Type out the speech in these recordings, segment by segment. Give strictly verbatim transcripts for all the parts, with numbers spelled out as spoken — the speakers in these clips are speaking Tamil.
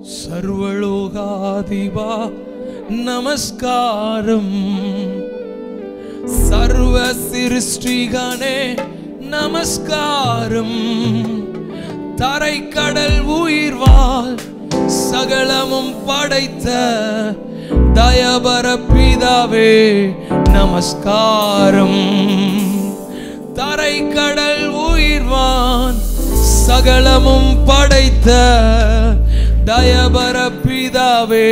सर्वलोकाधिपा नमस्कारम सर्व सिरुष्टिगणे नमस्कारम தரை கடல் உயிர்வாள் சகலமும் படைத்த தயபர பிதாவே நமஸ்காரம் தரை கடல் உயிர்வான் சகலமும் படைத்த தயபர பிதாவே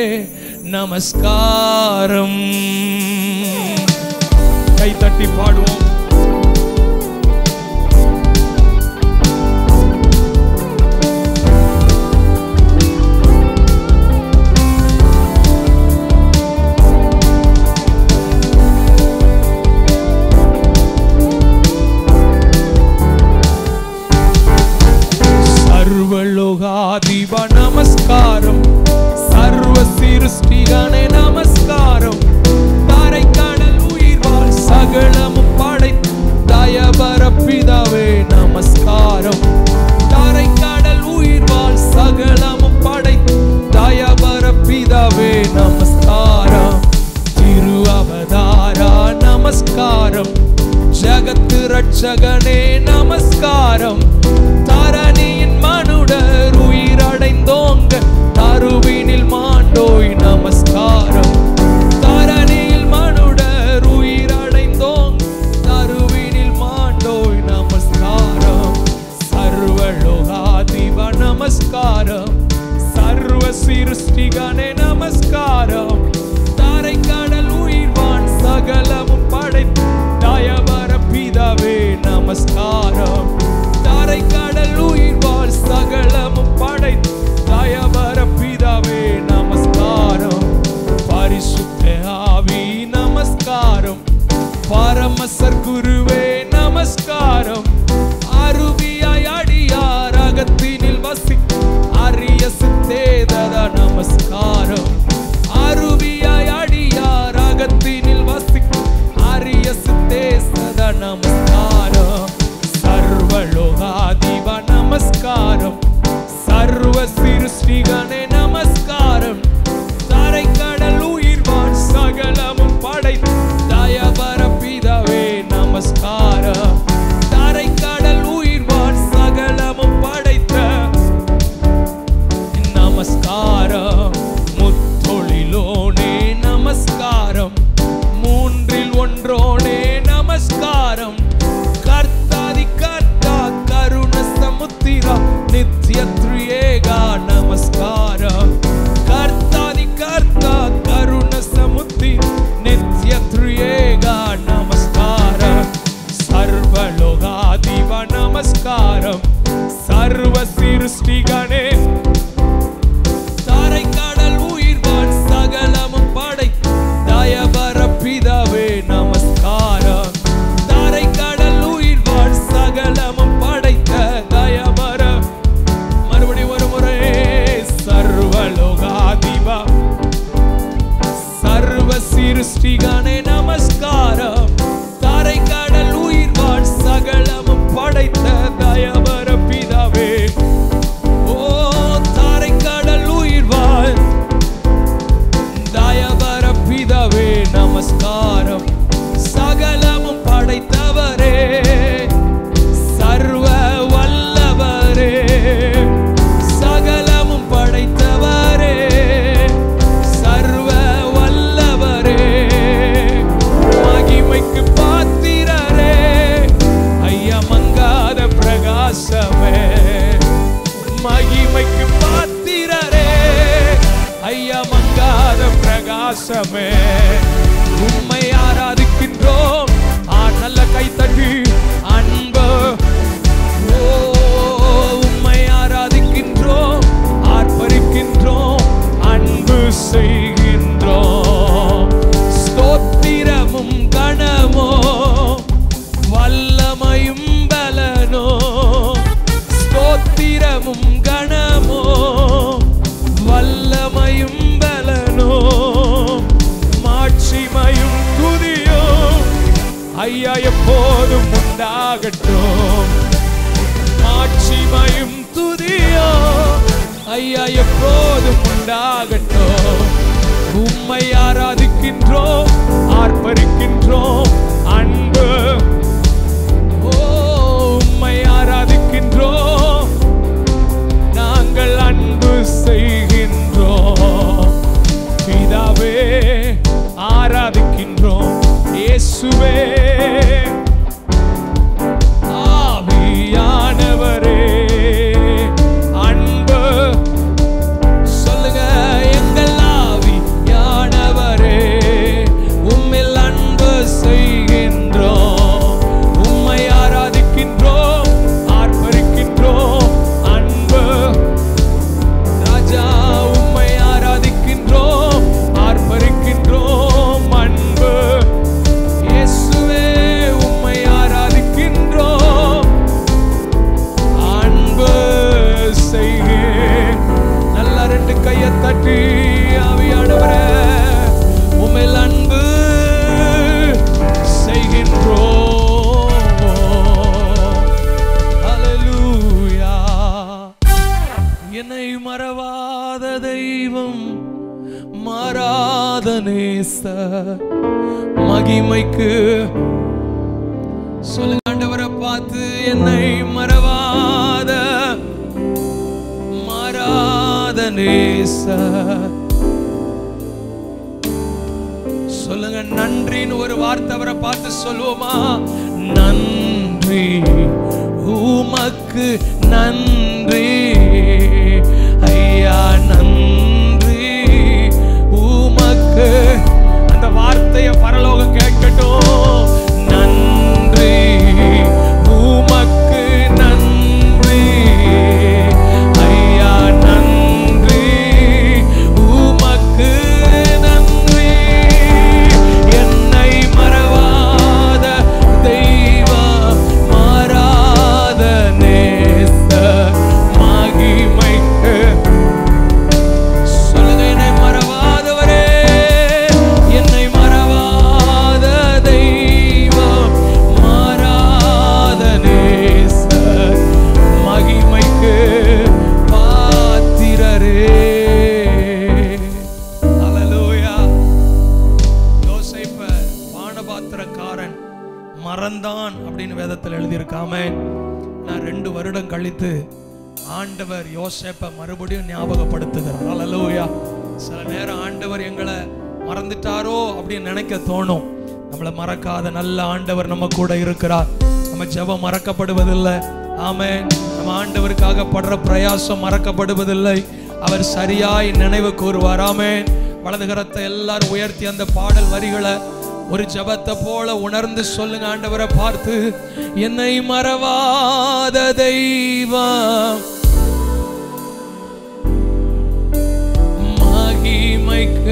நமஸ்காரம் கை தட்டி பாடுவோம் सर्वलोकाधिपा नमस्कारम सर्व सिरुष्टिगणे नमस्कारम தரை கடல் உயிர்வாள் சகலமும் படைத்த தயபர பிதாவே நமஸ்காரம் தரை கடல் உயிர்வாள் சகலமும் படைத்த தயபர பிதாவே நமஸ்காரம் திரு அவதாரா நமஸ்காரம் ஜகத்து ரட்சகனே நமஸ்காரம் தரணியின் மனுடர் உயிரடைந்தோங்க தருவினில் மாண்டோய் நமஸ்காரம் தரணியில் மனுடர் உயிரடைந்தோங்க தருவினில் மாண்டோய் நமஸ்காரம் சர்வலோகாதிபா நமஸ்காரம் சர்வ சிருஷ்டிகனே நமஸ்காரம் தரை கடல் உயிர்வான் சகலமும் படைத்த தயபர பிதாவே நமஸ்காரம் தரை கடல் உயிர்வாள் சகலமும் படைத்த தயபர பிதாவே நமஸ்காரம் பரிசுத்த ஆவி நமஸ்காரம் பரமசர் குருவே நமஸ்காரம் அருவியாய் அடியார் அகத்தினில் வசி அரிய சித்தேதா நமஸ்காரம் அருவியாய் அடியார் அகத்தினில் வசி அரிய சித்தேசத நமஸ்காரம் सर्वलोकाधिपा नमस्कारम सर्व सिरुष्टिगणे नमस्कारम தரை கடல் உயிர்வான் சகலமும் படைத்த தயபர பிதாவே நமஸ்காரம் தரை கடல் உயிர்வான் சகலமும் படைத்த நமஸ்காரம் முத்தொழிலோனே நமஸ்காரம் மூன்றில் ஒன்றோனே நமஸ்காரம் नित्य त्रिएगा नमस्कारम कर्तादि कर्ता करुण समुद्री नित्य त्रिएगा नमस्कारम सर्वलोकाधिपा नमस्कारम सर्व सिरुष्टिगणे தரை கடல் உயிர்வான் சகலமும் படைத்த தயபர பிதாவே நமஸ்காரம் தரை கடல் உயிர்வான் சகலமும் படைத்த தயபர மறுபடி ஒரு முறை சர்வலோகாதிபா சர்வ சிருஷ்டிகனே நமஸ்காரம் தரை கடல் உயிர்வான் சகலமும் படைத்த தயபர பிதாவே ஓ தரை கடல் உயிர்வான் தயபர பிதாவே நமஸ்காரம் சகலமும் படைத்தவரே சர்வ வல்லவரே சகலமும் படைத்தவரே சர்வ வல்லவரே மகிமைக்கு பாத்திரரே ஐயா மங்காத பிரகாசமே மகிமைக்கு பாத்திரரே ஐயா மங்காத பிரகாசமே உம்மை ஆராதிக்கின்றோம் ஆ நல்ல கைத்தட்டி அன்பு ஓ உம்மை ஆராதிக்கின்றோம் ஆர்ப்பரிக்கின்றோம் அன்பு செய்கின்றோம் ஸ்தோத்திரமும் கணமோ வல்லமையும் பலனோ ஸ்தோத்திரமும் கணமோ வல்லமையும் பலனோ மாட்சிமையும் துதியோ ஐயா எப்போதும் உண்டாகட்டும் மாட்சிமையும் துதியோ ஐயா எப்போதும் உண்டாகட்டும். உம்மை ஆராதிக்கின்றோம், ஆர்ப்பரிக்கின்றோம் அன்பு. ஓ உம்மை ஆராதிக்கின்றோம், நாங்கள் அன்பு செய்கின்றோம். பிதாவே ஆராதிக்கின்றோம், இயேசுவே ஆவியானவரே அன்பு. சொல்லுங்க, எங்கள் ஆவியானவரே உம்மில் அன்பு செய்கின்றோம். உம்மை ஆராதிக்கின்றோம், ஆர்ப்பரிக்கின்றோம் அன்பு. ராஜா உம்மை ஆராதிக்கின்றோம், ஆர்ப்பரிக்கின்றோம் அன்பு. இயேசுவே உம்மை ஆராதிக்கின்றோம், அன்பு செய்க. நல்ல ரெண்டு கையை தட்டி ஆவியானவரே உம்மில் அன்பு செய்கின்றோம். ஹல்லேலூயா. என்னை மறவாத தெய்வம், மாறாத நேசர், மகிமைக்கு சொல்லுங்க ஆண்டவரை பார்த்து, என்னை மறவாத மாறாத நேசர். சொல்லுங்க, நன்றின்னு ஒரு வார்த்தை அவரை பார்த்து சொல்லுவோமா? நன்றி உமக்கு நன்றி ஐயா, நன்றி உமக்கு. அந்த வார்த்தையை பரலோகம் கேட்கட்டும். நன்றி உமக்கு நன்றி ஐயா, நன்றி உமக்கு நன்றி. என்னை மறவாத தெய்வம், மாறாத நேசர், மகிமைக்கு. சொல்லுங்க, என்னை மறவாதவரே, என்னை மறவாத தெய்வம், மாறாத நேசர், மகிமைக்கு பாத்திரரே. ஹல்லேலூயா. யோசேப்பை பானபாத்திரக்காரன் மறந்தான் அப்படின்னு வேதத்தில் எழுதியிருக்காமே. நான் ரெண்டு வருடம் கழித்து ஆண்டவர் யோசேப்பை மறுபடியும் ஞாபகப்படுத்துகிறார். ஹல்லேலூயா. சில நேரம் ஆண்டவர் எங்களை மறந்துட்டாரோ அப்படின்னு நினைக்க தோணும். நம்மளை மறக்காத நல்ல ஆண்டவர் நம்ம கூட இருக்கிறார். நம்ம ஜெபம் மறக்கப்படுவதில்லை. ஆமென். நம்ம ஆண்டவருக்காக படுற பிரயாசம் மறக்கப்படுவதில்லை. அவர் சரியாய் நினைவு கூறுவார். ஆமென். வலது கரத்தை எல்லாரும் உயர்த்தி அந்த பாடல் வரிகளை ஒரு ஜெபத்தை போல உணர்ந்து சொல்லுங்க ஆண்டவரை பார்த்து, என்னை மறவாத தெய்வம், மகிமைக்கு.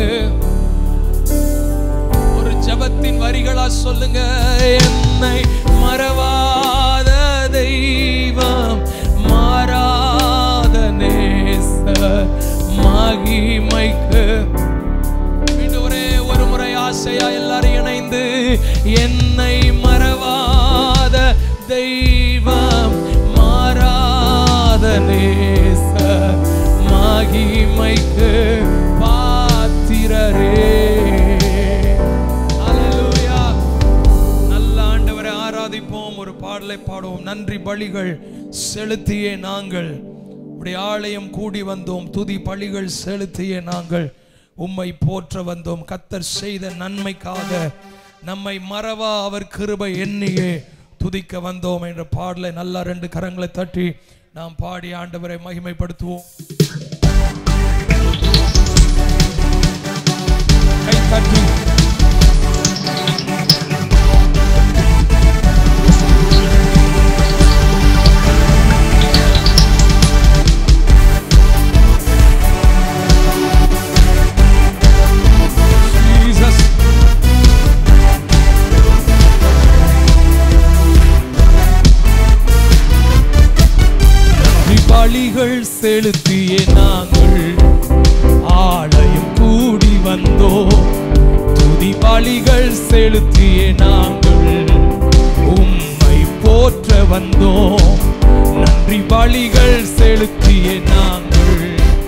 ஒரு ஜெபத்தின் வரிகளா சொல்லுங்க, என்னை மறவாத தெய்வம், மாறாத நேசர், மகிமைக்கு. மீண்டும் ஒரே ஒரு முறை ஆசையா எல்லாரும் இணைந்து, என்னை மறவாத தெய்வம், மாறாத நேசர், மகிமைக்கு பாத்திரரே. ஹல்லேலூயா. நல்ல ஆண்டவரை ஆராதிப்போம், ஒரு பாடலை பாடுவோம். நன்றி பலிகள் செலுத்தியே நாங்கள் உடைய ஆலயம் கூடி வந்தோம், துதி பலிகள் செலுத்தியே நாங்கள் உம்மை போற்ற வந்தோம். கர்த்தர் செய்த நன்மைக்காக நம்மை மறவா அவர் கிருபை எண்ணியே துதிக்க வந்தோம் என்ற பாடலை நல்லா ரெண்டு கரங்களை தட்டி நாம் பாடி ஆண்டவரை மகிமைப்படுத்துவோம். கை தட்டி பலிகள் செலுத்தியே நாங்கள் ஆலயம் கூடி வந்தோம், துதி பலிகள் செலுத்தியே நாங்கள் உம்மை போற்ற வந்தோம். நன்றி பலிகள் செலுத்தியே நாங்கள்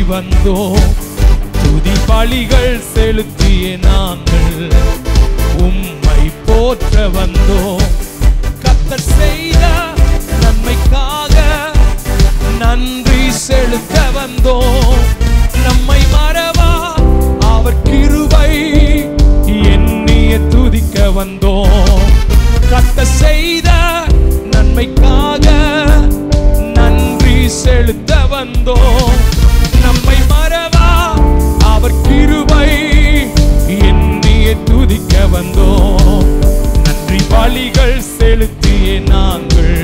வந்தோம். துதி பலிகள் செலுத்திய நாங்கள் உம்மை போற்ற வந்தோம். கர்த்தர் செய்த நன்மைக்காக நன்றி செலுத்த வந்தோம். நம்மை மறவா அவர் கிருபை எண்ணிய துதிக்க வந்தோம். கர்த்தர் செய்த நன்மைக்காக நன்றி செலுத்த வந்தோம். நம்மை மறவா அவர் கிருபை எண்ணிய துதிக்க வந்தோம். நன்றி பலிகள் செலுத்திய நாங்கள்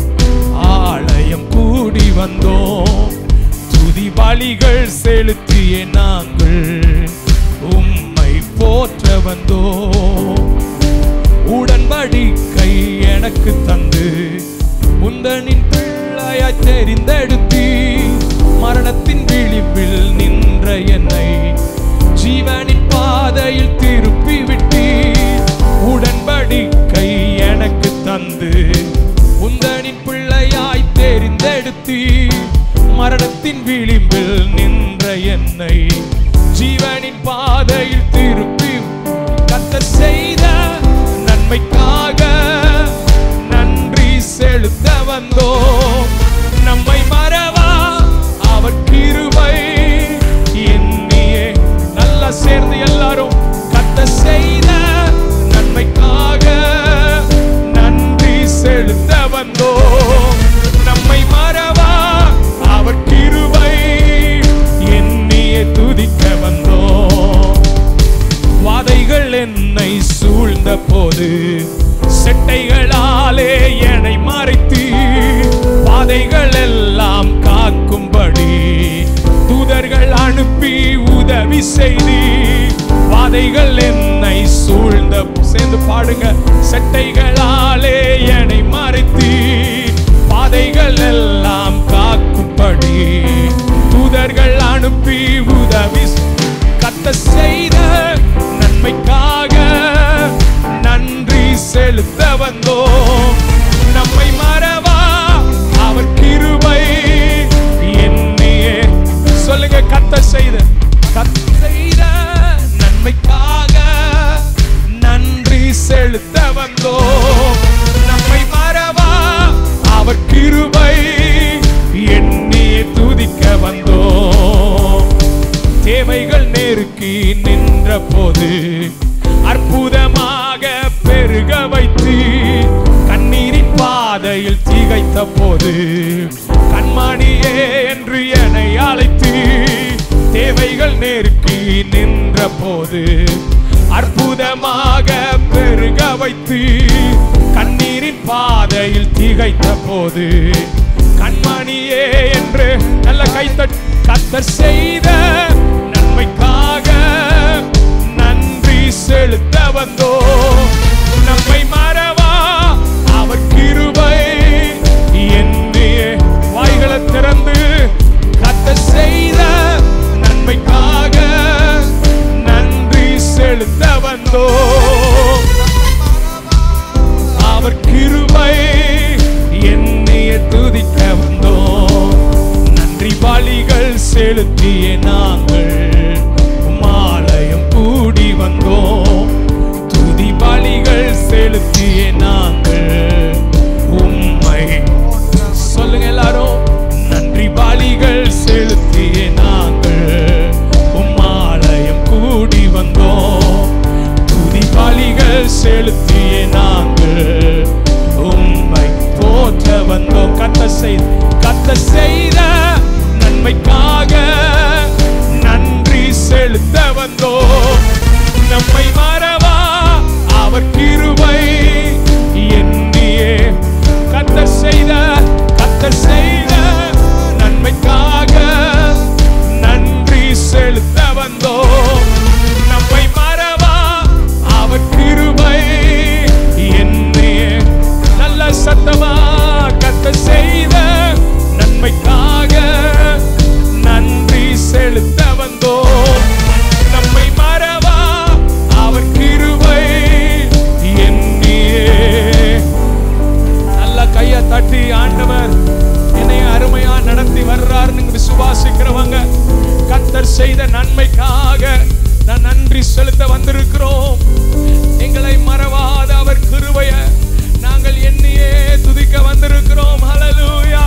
ஆலயம் கூடி வந்தோம். துதி பலிகள் செலுத்திய நாங்கள் உம்மை போற்ற வந்தோம். உடன்படிக்கை எனக்கு தந்து உந்தனின் பிள்ளையாய் தெரிந்தெடுத்தி மரணத்தின் விளிம்பில் நின்ற என்னை ஜீவனின் பாதையில் திருப்பி விட்டி. உடன்படிக்கை எனக்கு தந்து உந்தனின் பிள்ளையாய் தெரிந்தெடுத்தி மரணத்தின் விளிம்பில் நின்ற என்னை ஜீவனின் பாதையில் திருப்பி. கர்த்தர் செய்த நன்மைக்காக நன்றி செலுத்த வந்தோம். நம்மை மறவா அவர் கிருபை எண்ணியே. நல்லா சேர்ந்து எல்லாரும் கர்த்தர் செய்த நன்மைக்காக நன்றி செலுத்த வந்தோம். நம்மை மறவா அவர் கிருபை எண்ணியே துதிக்க வந்தோம். வாதைகள் என்னை சூழ்ந்த போது செட்டைகளாலே என்னை மறைத்து பாதைகள் எல்லாம் காக்கும்படி தூதர்கள் அனுப்பி உதவி செய்தி. வாதைகள் என்னை சூழ்ந்த சேர்ந்து பாடுங்க. செட்டைகளாலே என்னை மறைத்து பாதைகள் எல்லாம் காக்கும்படி தூதர்கள் அனுப்பி உதவி. கர்த்தர் செய்த நன்மைக்காக நன்றி செலுத்த வந்தோம். நம்மை மறவா அவர் கிருபை எண்ணியே. சொல்லுங்க கர்த்தர் செய்த கர்த்தர் செய்த நன்மைக்காக நன்றி செலுத்த வந்தோம். நம்மை மறவா அவர் கிருபை எண்ணியே துதிக்க வந்தோம். தேவைகள் நெருக்கி நின்ற போது அற்புதமாக பெருக வைத்து கண்ணீரின் பாதையில் திகைத்த போது கண்மணியே என்று என்னை அழைத்து. தேவைகள் நெருக்கி நின்ற போது அற்புதமாக பெருக வைத்து கண்ணீரின் பாதையில் திகைத்த போது கண்மணியே என்று நல்ல கைத்தட்டு. கர்த்தர் செய்த நன்மைக்காக நன்றி செலுத்த வந்தோம். நம்மை மறவா அவர் கிருபை எண்ணியே. வாய்களை திறந்து கர்த்தர் செய்த நன்மைக்காக நன்றி செலுத்த வந்தோம். அவர் கிருபை எண்ணிய துதிக்க வந்தோம். நன்றி பலிகள் செலுத்திய நாங்கள் ஆலயம் கூடி வந்தோம். துதி பலிகள் செலுத்திய நாங்கள் உம்மை. சொல்லுங்க எல்லாரும். நன்றி பலிகள் செலுத்திய நாங்கள் ஆலயம் கூடி வந்தோம். துதி பலிகள் செலுத்திய நாங்கள் உம்மை போற்ற வந்தோம். கர்த்தர் செய்த கர்த்தர் செய்த நன்மைக்காக நன்றி செலுத்த வந்தோம். நம்மை மறவா அவர் கிருபை எண்ணிய செய்த நன்மைக்காக நான் நன்றி செலுத்த வந்திருக்கிறோம். எங்களை மறவாத அவர் கிருபையை நாங்கள் எண்ணியே துதிக்க வந்திருக்கிறோம். ஹல்லேலூயா.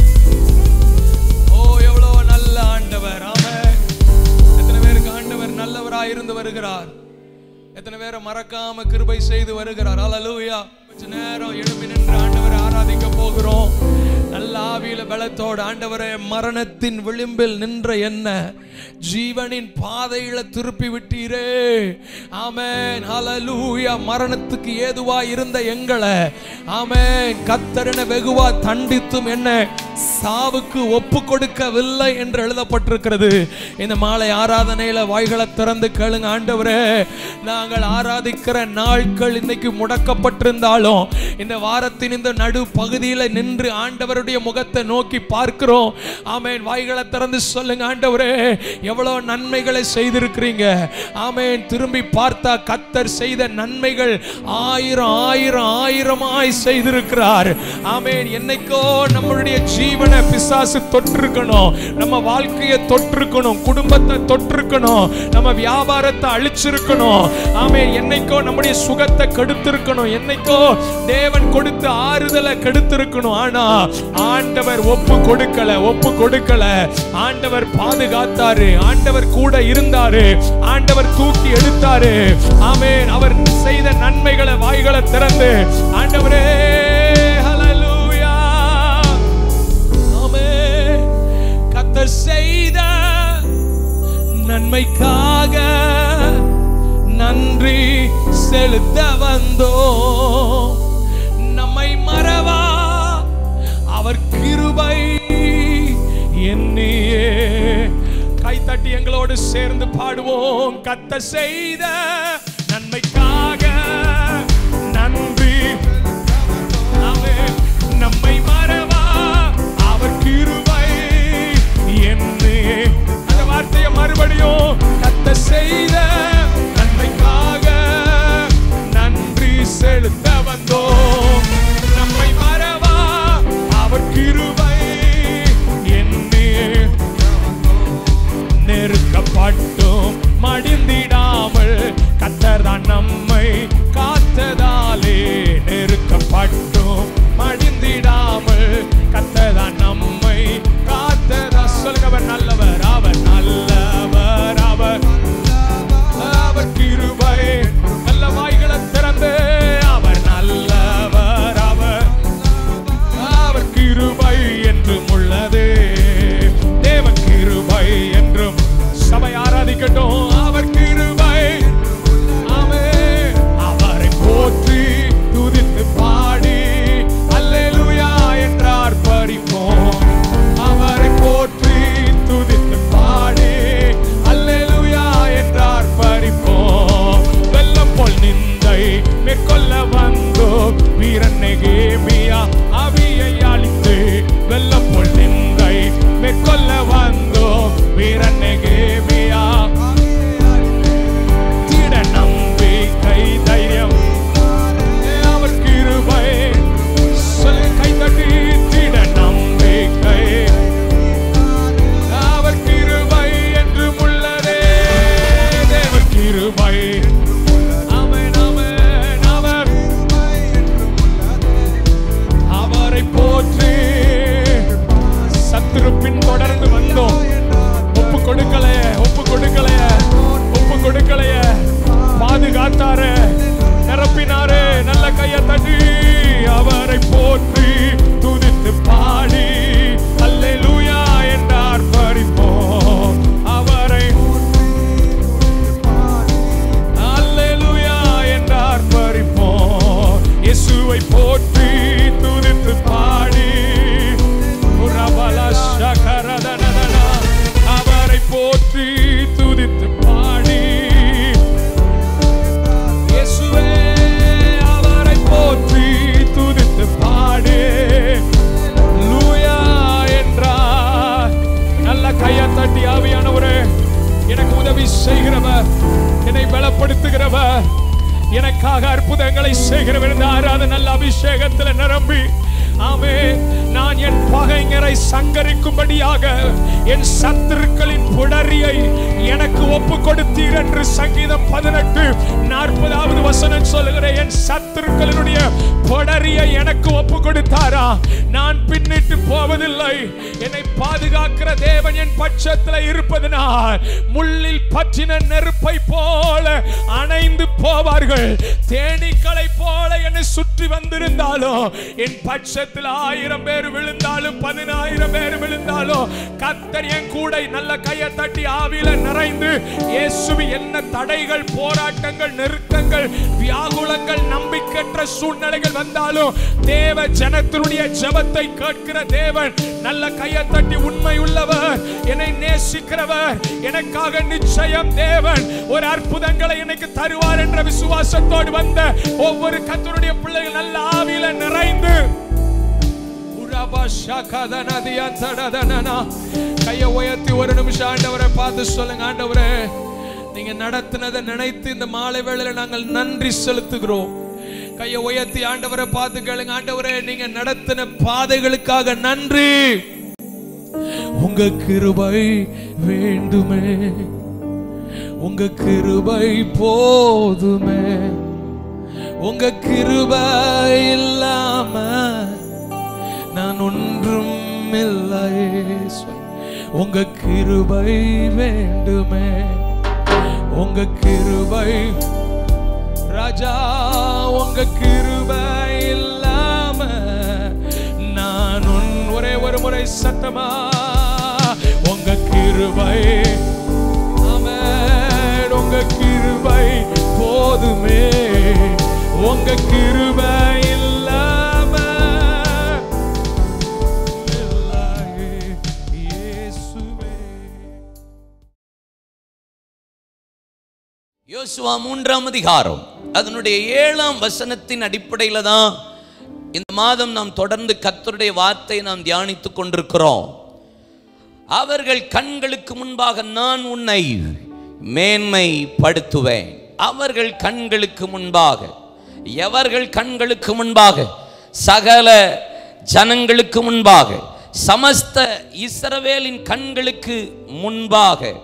ஓ, எவ்வளவு நல்ல ஆண்டவர். ஆமென். எத்தனை பேருக்கு ஆண்டவர் நல்லவராய் இருந்து வருகிறார்? எத்தனை பேரை மறக்காம கிருபை செய்து வருகிறார்? ஹல்லேலூயா. கொஞ்ச நேரம் எழும்பி நின்று ஆண்டவரை ஆராதிக்க போகிறோம். நல்ல ஆவியில பலத்தோடு ஆண்டவரே, மரணத்தின் விளிம்பில் நின்ற என்ன ஜீவனின் பாதையில திருப்பி விட்டீரே. ஆமென். ஹல்லேலூயா. மரணத்துக்கு ஏதுவா இருந்த எங்களை ஆமென் கர்த்தர் வெகுவா தண்டித்தும் என்ன சாவுக்கு ஒப்பு கொடுக்கவில்லை என்று எழுதப்பட்டிருக்கிறது. இந்த மாலை ஆராதனையில வாய்களை திறந்து கேளுங்க. ஆண்டவரே, நாங்கள் ஆராதிக்கிற நாட்கள் இன்னைக்கு முடக்கப்பட்டிருந்தாலும் இந்த வாரத்தின் இந்த நடு பகுதியில் நின்று ஆண்டவருடைய முகத்தை நோக்கி பார்க்கிறோம். ஆமென். வாய்களை திறந்து சொல்லுங்க. ஆண்டவரே, எவ்வளவு நன்மைகளை செய்திருக்கிறீங்க. ஆமென். திரும்பி பார்த்தா கர்த்தர் செய்த நன்மைகள் ஆயிரம் ஆயிரம் ஆயிரமாய் செய்திருக்கிறார். ஆமென். என்னைக்கோ நம்மளுடைய ஜீவனை பிசாசு தொற்றிருக்கணும், நம்ம வாழ்க்கையை தொற்றிருக்கணும், குடும்பத்தை தொற்றிருக்கணும், நம்ம வியாபாரத்தை அழிச்சிருக்கணும். ஆமென். என்னைக்கோ நம்முடைய சுகத்தை கெடுத்திருக்கணும், என்னைக்கோ தேவன் கொடுத்த ஆறுதலை கெடுத்திருக்கணும். ஆனா ஆண்டவர் ஒப்பு கொடுக்கல, ஒப்பு கொடுக்கல. ஆண்டவர் பாதுகாத்தாரு, ஆண்டவர் கூட இருந்தாரு, ஆண்டவர் தூக்கி எடுத்தாரு. ஆமென். அவர் செய்த நன்மைகளை வாய்களை திறந்து ஆண்டவரே ஹல்லேலூயா. ஆமென். கர்த்தர் செய்த நன்மைக்காக நன்றி செலுத்த வந்தோம். நம்மை மறவா அவர் கிருபை எண்ணியே. கைத்தட்டி எங்களோடு சேர்ந்து பாடுவோம். கர்த்தர் செய்த நன்மைக்காக நன்றி. நம்மை மறவா அவர் கிருபை எண்ணியே. அந்த வார்த்தையை மறுபடியும். கர்த்தர் செய்த நன்மைக்காக நன்றி செலுத்த வந்தோம். நம்மை மறவா அவர் கிருபை எண்ணியே. நெருக்கப்பட்டும் மடிந்திடாமல் கர்த்தர் தான் நம்மை காத்ததாலே. நெருக்கப்பட்டும் மடிந்திடாமல் கர்த்தர் தான் நம்மை காத்ததா. சொல்லுங்க. அவர் நல்லவர், அவர் நல்லவர், அவர் அவர் கிருபை. நல்ல வாய்களை திறந்து அவர் நல்லவர், அவர் அவர் கிருபை என்றும் உள்ளது. தேவ கிருபை என்றும். சபை ஆராதிக்கட்டும். அவர் கிருபை. ஆமென். அவரை போற்றி துதித்து பாடி அல்லேலூயா என்றார் பரிப்போம். அவரை போற்றி துதித்து பாடி அல்லேலூயா என்றார் பரிப்போம். வெள்ளம் போல் நிந்தை மேற்கொள்ள வந்தோ வீரன் நெகேமியா அவியை அழித்து. வெள்ளம் போல் நிந்தை மேற்கொள்ள வந்தோ வீரன் நெகேமியா. திட நம்பிக்கை தைரியம் அவர் கிருபை. சொல்லு. கைத்தட்டி. திட நம்பிக்கை அவர் கிருபை என்றும் உள்ளதே. தேவ கிருபை. ஆமென், ஆமென். அவர் அவரை போற்றி சத்துரு பின் தொடர்ந்து வந்தோம். ஒப்பு கொடுக்கலைய, ஒப்பு கொடுக்கலைய, ஒப்பு கொடுக்கலைய. பாதுகாத்தாரு, நிரப்பினாரு. நல்ல கையை தட்டி அவரை போற்றி துதித்து பாடி அல்லேலூயா என்றார் பரிப்போம். அவரை அல்லேலூயா என்றார் பரிப்போம். இயேசுவை போற்றி துதித்து பாடி அவரை போற்றி துதித்து பாடி. இயேசுவே அவரை போற்றி துதித்து பாடி லூயா என்றார். நல்ல கையை தட்டி ஆவியானவரே, எனக்கு உதவி செய்கிறவர், என்னை பலப்படுத்துகிறவர், எனக்காக அற்புதங்களை செய்கிறவர் இந்த ஆராதனை நல்ல அபிஷேகத்தில் நிரம்பி. ஆமென். நான் என் பகைஞரை சங்கரிக்கும்படியாக என் சத்துருக்களின் புடரியை எனக்கு ஒப்பு கொடுத்தீர் என்று சங்கீதம் பதினெட்டு நாற்பதாவது வசனம் சொல்லுகிற என் சத்துருக்களுடைய பொடரிய எனக்கு ஒப்பு கொடுத்தாரா? நான் பின்னிட்டு போவதில்லை. என்னை பாதுகாக்கிற தேவன் என் பட்சத்தில் இருப்பதனால் முள்ளில் பற்றின நெருப்பை போல அணைந்து போவார்கள். தேனீக்களை போல என்னை சுற்றி வந்திருந்தாலும், என் பட்சத்தில் ஆயிரம் பேர் விழுந்தாலும் பதினாயிரம் பேர் விழுந்தாலும், கர்த்தர் என் கூட. நல்ல கையை தட்டி ஆவியில நிறைந்து இயேசுவி என்ன தடைகள், போராட்டங்கள், நெருக்கங்கள், வியாகுலங்கள், நம்பிக்கையற்ற சூழ்நிலைகள் வந்தாலும் தேவ ஜனத்தினுடைய ஜெபத்தை கேட்கிற தேவன் நல்ல கையை தட்டி உண்மை உள்ளவர், என்னை நேசிக்கிறவர், எனக்காக நிச்சயம் தேவன் ஒரு அற்புதங்களை எனக்கு தருவார் என்ற விசுவாசத்தோடு வந்த ஒவ்வொரு கர்த்தருடைய பிள்ளைகள் நல்ல ஆவியில நிறைந்து கையை உயர்த்தி ஒரு நிமிஷம் ஆண்டவரை பார்த்து சொல்லுங்க, ஆண்டவரே நீங்க நடத்தினதை நினைத்து இந்த மாலை வேளையில நாங்கள் நன்றி செலுத்துகிறோம். கையை உயர்த்தி ஆண்டவரை பார்த்து கேளுங்க, ஆண்டவரே நீங்க நடத்தின பாதைகளுக்காக நன்றி. உங்க கிருபை வேண்டுமே, உங்க கிருபை போதுமே, உங்க கிருபை இல்லாம நான் ஒன்றும் இல்லை. உங்க கிருபை வேண்டுமே, உங்க கிருபை ராஜா, உங்க கிருபை இல்லாம நான் ஒரே ஒரு முறை சத்தமா உங்க கிருபை, ஆமென், உங்க கிருபை போதுமே, உங்க கிருபை யோசுவா மூன்றாம் அதிகாரம் அதனுடைய ஏழாம் வசனத்தின் அடிப்படையில தான் இந்த மாதம் நாம் தொடர்ந்து கர்த்தருடைய வார்த்தையை நாம் தியானித்துக் கொண்டிருக்கிறோம். அவர்கள் கண்களுக்கு முன்பாக நான் உன்னை மேன்மைப்படுத்துவேன். அவர்கள் கண்களுக்கு முன்பாக, எவர்கள் கண்களுக்கு முன்பாக? சகல ஜனங்களுக்கு முன்பாக, சமஸ்த இஸ்ரவேலின் கண்களுக்கு முன்பாக,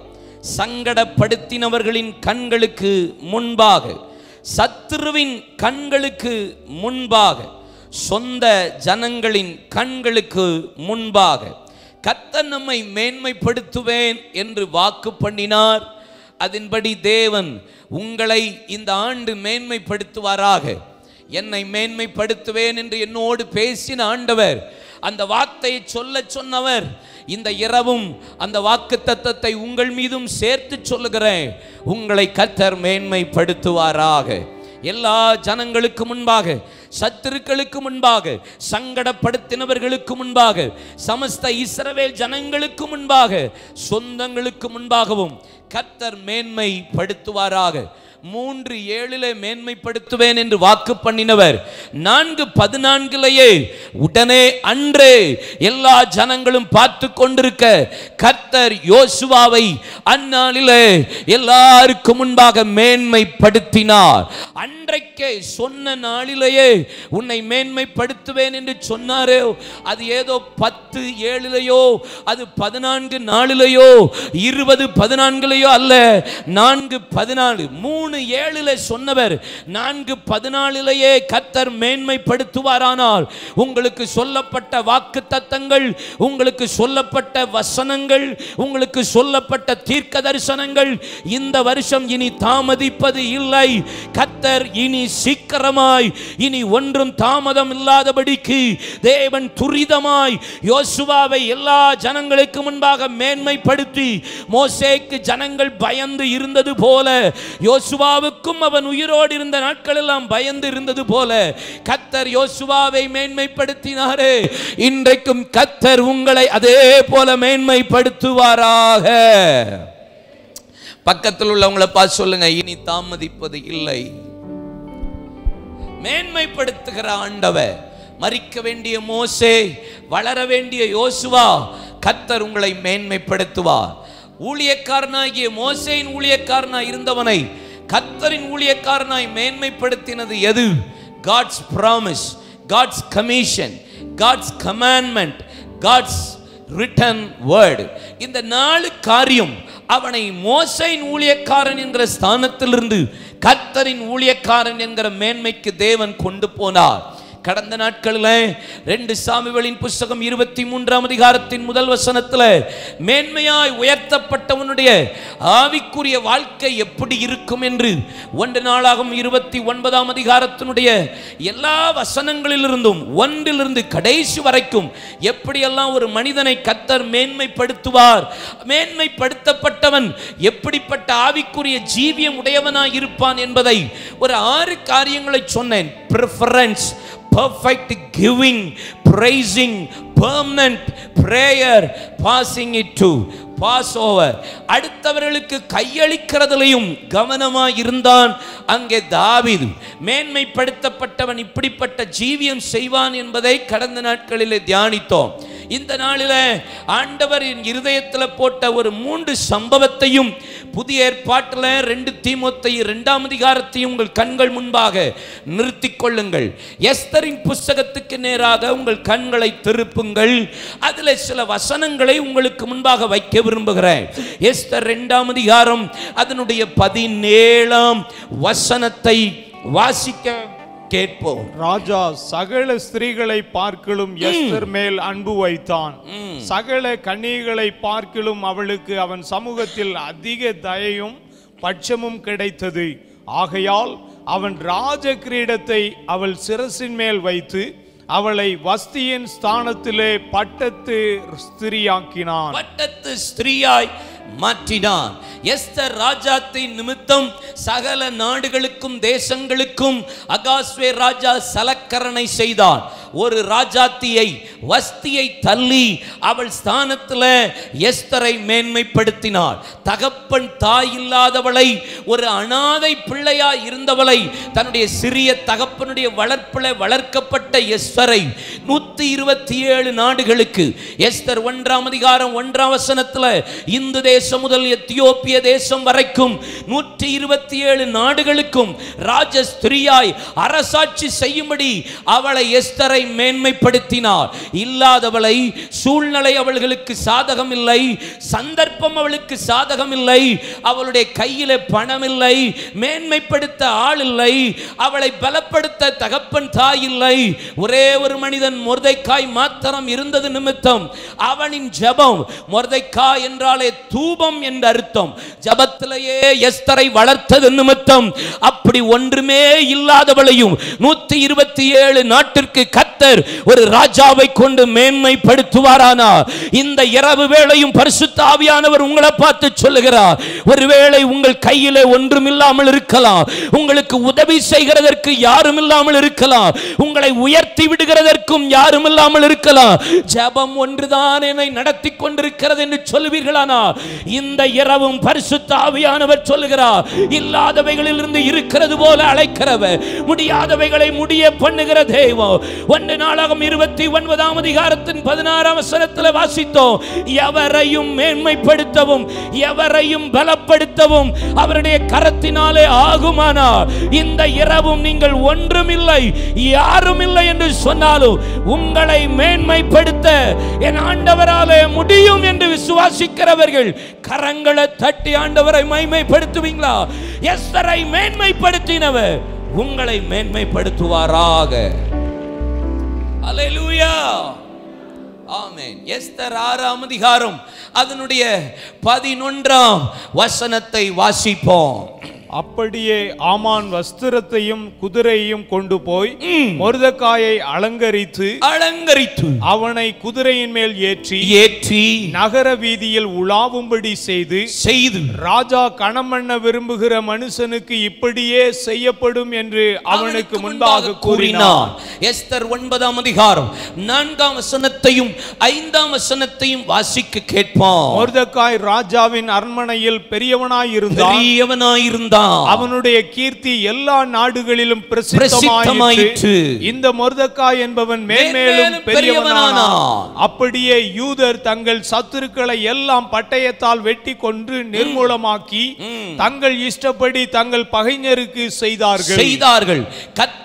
சங்கடப்படுத்தினவர்களின் கண்களுக்கு முன்பாக, சத்துருவின் கண்களுக்கு முன்பாக, சொந்த ஜனங்களின் கண்களுக்கு முன்பாக கர்த்தர் நம்மை மேன்மைப்படுத்துவேன் என்று வாக்கு பண்ணினார். அதன்படி தேவன் உங்களை இந்த ஆண்டு மேன்மைப்படுத்துவாராக. என்னை மேன்மைப்படுத்துவேன் என்று என்னோடு பேசின ஆண்டவர், அந்த வார்த்தையை சொல்ல சொன்னவர், இந்த இரவும் அந்த வாக்கு தத்தத்தை உங்கள் மீதும் சேர்த்து சொல்லுகிறேன். உங்களை கர்த்தர் மேன்மைப்படுத்துவாராக. எல்லா ஜனங்களுக்கு முன்பாக, சத்துருக்களுக்கு முன்பாக, சங்கடப்படுத்தினவர்களுக்கு முன்பாக, சமஸ்த இஸ்ரவேல் ஜனங்களுக்கு முன்பாக, சொந்தங்களுக்கு முன்பாகவும் கர்த்தர் மேன்மைப்படுத்துவாராக. மூன்று ஏழிலே மேன்மைப்படுத்துவேன் என்று வாக்கு பண்ணினவர் நான்கு பதினான்கிலேயே உடனே அன்றே எல்லா ஜனங்களும் பார்த்து கொண்டிருக்க கர்த்தர் யோசுவாவை அந்நாளிலே எல்லாருக்கும் முன்பாக மேன்மைப்படுத்தினார். அன்றைக்கே சொன்ன நாளிலேயே உன்னை மேன்மைப்படுத்துவேன் என்று சொன்னாரே, அது ஏதோ பத்து ஏழிலேயோ, அது பதினான்கு நாளிலேயோ, இருபது பதினான்கிலேயோ அல்ல, நான்கு பதினாலு மூணு ஏழிலே சொன்னவர் நான்கு பதினாலிலேயே கர்த்தர் மேன்மைப்படுத்துவாரானால், உங்களுக்கு சொல்லப்பட்ட வாக்கு தத்தங்கள், உங்களுக்கு சொல்லப்பட்ட வசனங்கள், உங்களுக்கு சொல்லப்பட்ட தீர்க்க தரிசனங்கள் இந்த வருஷம் இனி தாமதிப்பது இல்லை. கர்த்தர் இனி சீக்கிரமாய், இனி ஒன்றும் தாமதம் இல்லாதபடிக்கு தேவன் துரிதமாய் யோசுவாவை எல்லா ஜனங்களுக்கு முன்பாக மேன்மைப்படுத்தி, மோசேக்கு ஜனங்கள் பயந்து இருந்தது போல, யோசுவாவுக்கும் அவன் உயிரோடு இருந்த நாட்கள் எல்லாம் பயந்து இருந்தது போல கர்த்தர் யோசுவாவை மேன்மைப்படுத்தினாரே, இன்றைக்கும் கர்த்தர் உங்களை அதே போல மேன்மைப்படுத்துவாராக. பக்கத்தில் உள்ளவங்களை பார்த்து சொல்லுங்க, இனி தாமதிப்பது இல்லை. மேன்மைப்படுத்துகிற ஆண்டவர், மரிக்க வேண்டிய மோசே, வளர வேண்டிய யோசுவா, கர்த்தர் உங்களை மேன்மைப்படுத்துவார். ஊழியக்காரனாகிய மோசேயின் ஊழியக்காரனாய் இருந்தவனை கர்த்தரின் ஊழியக்காரனாய் மேன்மைப்படுத்தினது எது? God's promise, God's commission, God's commandment, God's written word. இந்த நாலு காரியம் அவனை மோசேயின் ஊழியக்காரன் என்கிற ஸ்தானத்திலிருந்து கர்த்தரின் ஊழியக்காரன் என்கிற மேன்மைக்கு தேவன் கொண்டு போனார். கடந்த நாட்களில் ரெண்டு சாமுவேலின் புஸ்தகம் இருபத்தி மூன்றாம் அதிகாரத்தின் முதல் வசனத்தில் மேன்மையாய் உயர்த்தப்பட்டவனுடைய ஆவிக்குரிய வாழ்க்கை எப்படி இருக்கும் என்று ஒன்று நாளாகும் இருபத்தி ஒன்பதாம் அதிகாரத்தினுடைய எல்லா வசனங்களிலிருந்தும் ஒன்றிலிருந்து கடைசி வரைக்கும் எப்படியெல்லாம் ஒரு மனிதனை கர்த்தர் மேன்மைப்படுத்துவார், மேன்மைப்படுத்தப்பட்டவன் எப்படிப்பட்ட ஆவிக்குரிய ஜீவியம் உடையவனாய் இருப்பான் என்பதை ஒரு ஆறு காரியங்களை சொன்னேன். preference, perfect giving, praising, permanent prayer, passing it to pass over. அடுத்தவர்களுக்கு கையளிக்கிறதிலையும் கவனமாய் இருந்தான் அங்கே தாவீது. மேன்மைப்படுத்தப்பட்டவன் இப்படிப்பட்ட ஜீவியம் செய்வான் என்பதை கடந்த நாட்களிலே தியானித்தோம். இந்த நாளில் ஆண்டவர் என் இருதயத்தில் போட்ட ஒரு மூன்று சம்பவத்தையும் புதிய ஏற்பாட்டில் ரெண்டு தீமோத்தேயு இரண்டாம் அதிகாரத்தையும் உங்கள் கண்கள் முன்பாக நிறுத்திக் கொள்ளுங்கள். எஸ்தரின் புஸ்தகத்துக்கு நேராக உங்கள் கண்களை திருப்புங்கள். அதில் சில வசனங்களை உங்களுக்கு முன்பாக வைக்க விரும்புகிறேன். எஸ்தர் இரண்டாம் அதிகாரம் அதனுடைய பதினேழாம் வசனத்தை வாசிக்க கேட்போம். ராஜா சகல ஸ்திரீகளை பார்க்கிலும் எஸ்தர் மேல் அன்பு வைத்தான். சகல கன்னிகளை பார்க்கிலும் அவளுக்கு அவன் சமூகத்தில் அதிக தயையும் பட்சமும் கிடைத்தது. ஆகையால் அவன் ராஜ கிரீடத்தை அவள் சிரசின் மேல் வைத்து அவளை வஸ்தியின் ஸ்தானத்திலே பட்டத்து ஸ்திரியாக்கினான். பட்டத்து ஸ்திரியாய் மாற்றினான். எஸ்தர் ராஜாத்தின் நிமித்தம் சகல நாடுகளுக்கும் தேசங்களுக்கும் அகாஸ்வே ராஜா சலக்கரணை செய்தான். ஒரு ராஜாத்தியை வஸ்தியை தள்ளி அவள் ஸ்தானத்தில் எஸ்தரை மேன்மைப்படுத்தினாள். தகப்பன் தாய் இல்லாதவளை, ஒரு அனாதை பிள்ளையாய் இருந்தவளை, தன்னுடைய சிறிய தகப்பனுடைய வளர்ப்பில் வளர்க்கப்பட்ட எஸ்தரை நூத்தி இருபத்தி ஏழு நாடுகளுக்கு, எஸ்தர் ஒன்றாம் அதிகாரம் ஒன்றாம் வசனத்தில் இந்து தேசம் முதல் எத்தியோப்பிய தேசம் வரைக்கும் நூற்றி இருபத்தி ஏழு நாடுகளுக்கும் ராஜஸ்திரியாய் அரசாட்சி செய்யும்படி அவளை எஸ்தரை மேன்மைப்படுத்தினார். இல்லாதவளை, சூழ்நிலை அவளுக்கு சாதகம் இல்லை, சந்தர்ப்பம் அவளுக்கு சாதகம் இல்லை, அவளுடைய கையில பணம் இல்லை, மேன்மைப்படுத்த ஆள் இல்லை, அவளை பலப்படுத்த தகப்பன் தாய் இல்லை. ஒரே ஒரு மனிதன் மொர்தெக்காய் மாத்திரம் இருந்தது நிமித்தம் அவனின் ஜெபம், மொர்தெக்காய் என்றாலே தூபம் என்ற அர்த்தம், ஜெபத்திலேயே எஸ்தரை வளர்த்தது நிமித்தம் அப்படி ஒன்றுமே இல்லாதவளையும் நூத்தி இருபத்தி ஏழு நாட்டிற்கு கர்த்தர் ஒரு ராஜாவை கொண்டு மேன்மைப்படுத்துவாரானா? இந்த இரவு வேளையும் பரிசுத்த ஆவியானவர் உங்களை பார்த்து சொல்லுகிறார், ஒருவேளை உங்கள் கையிலே ஒன்றும் இல்லாமல் இருக்கலாம், உங்களுக்கு உதவி செய்கிறதற்கு யாரும் இல்லாமல் இருக்கலாம், உங்களை உயர்த்தி விடுகிறதற்கும் யாரும் இல்லாமல் இருக்கலாம், ஜெபம் ஒன்றுதான் என்னை நடத்தி கொண்டிருக்கிறது என்று சொல்லுவீர்களானா? இந்த இரவும் பரிசுத்த ஆவியானவர் சொல்லுகிறார், இல்லாதவைகளில் இருந்து இருக்கிறது போல அழைக்கிறவர், முடியாதவைகளை முடிய பண்ணுகிற தெய்வம். ஒன்று நாளாகும் இருபத்தி ஒன்பதாம் அதிகாரத்தின் பதினாறாம் வசனத்தில் வாசித்தோம், எவரையும் மேன்மைப்படுத்தவும் எவரையும் பலப்படுத்தவும் அவருடைய கரத்தினாலே ஆகுமானார். இந்த இரவும் நீங்கள் ஒன்றுமில்லை யாரும் இல்லை என்று சொன்னாலும் உங்களை மேன்மைப்படுத்த என் ஆண்டவராலே முடியும் என்று விசுவாசிக்கிறவர்கள் கரங்களை தட்டி ஆண்டவரை மகிமைப்படுத்துவீங்களா? எஸ்தரை மேன்மைப்படுத்தினவர் உங்களை மேன்மைப்படுத்துவாராக. அல்லேலூயா, ஆமென். எஸ்தர் ஆறாம் அதிகாரம் அதனுடைய பதினொன்றாம் வசனத்தை வாசிப்போம். அப்படியே ஆமான் வஸ்திரத்தையும் குதிரையையும் கொண்டு போய் மொர்தெக்காயை அலங்கரித்து அலங்கரித்து அவனை குதிரையின் மேல் ஏற்றி ஏற்றி நகர வீதியில் உலாவும்படி செய்து செய்து ராஜா கணமண்ண விரும்புகிற மனுஷனுக்கு இப்படியே செய்யப்படும் என்று அவனுக்கு முன்பாக கூறினான். எஸ்தர் ஒன்பதாம் அதிகாரம் நான்காம் வசனத்தையும் ஐந்தாம் வசனத்தையும் வாசிக்க கேட்பான். மொர்தெக்காய் ராஜாவின் அரண்மனையில் பெரியவனாய் இருந்தான் பெரியவனாய் இருந்தான் அவனுடைய கீர்த்தி எல்லா நாடுகளிலும் பிரசித்தமாயிற்று. இந்த மொர்தெக்காய் என்பவன் மேன்மேலும் பெரியவனானான். அப்படியே யூதர் தங்கள் சத்துருக்களை எல்லாம் பட்டயத்தால் வெட்டி கொன்று நிர்மூலமாக்கி தங்கள் இஷ்டப்படி தங்கள் பகைஞருக்கு செய்தார்கள் செய்தார்கள் கர்த்தர்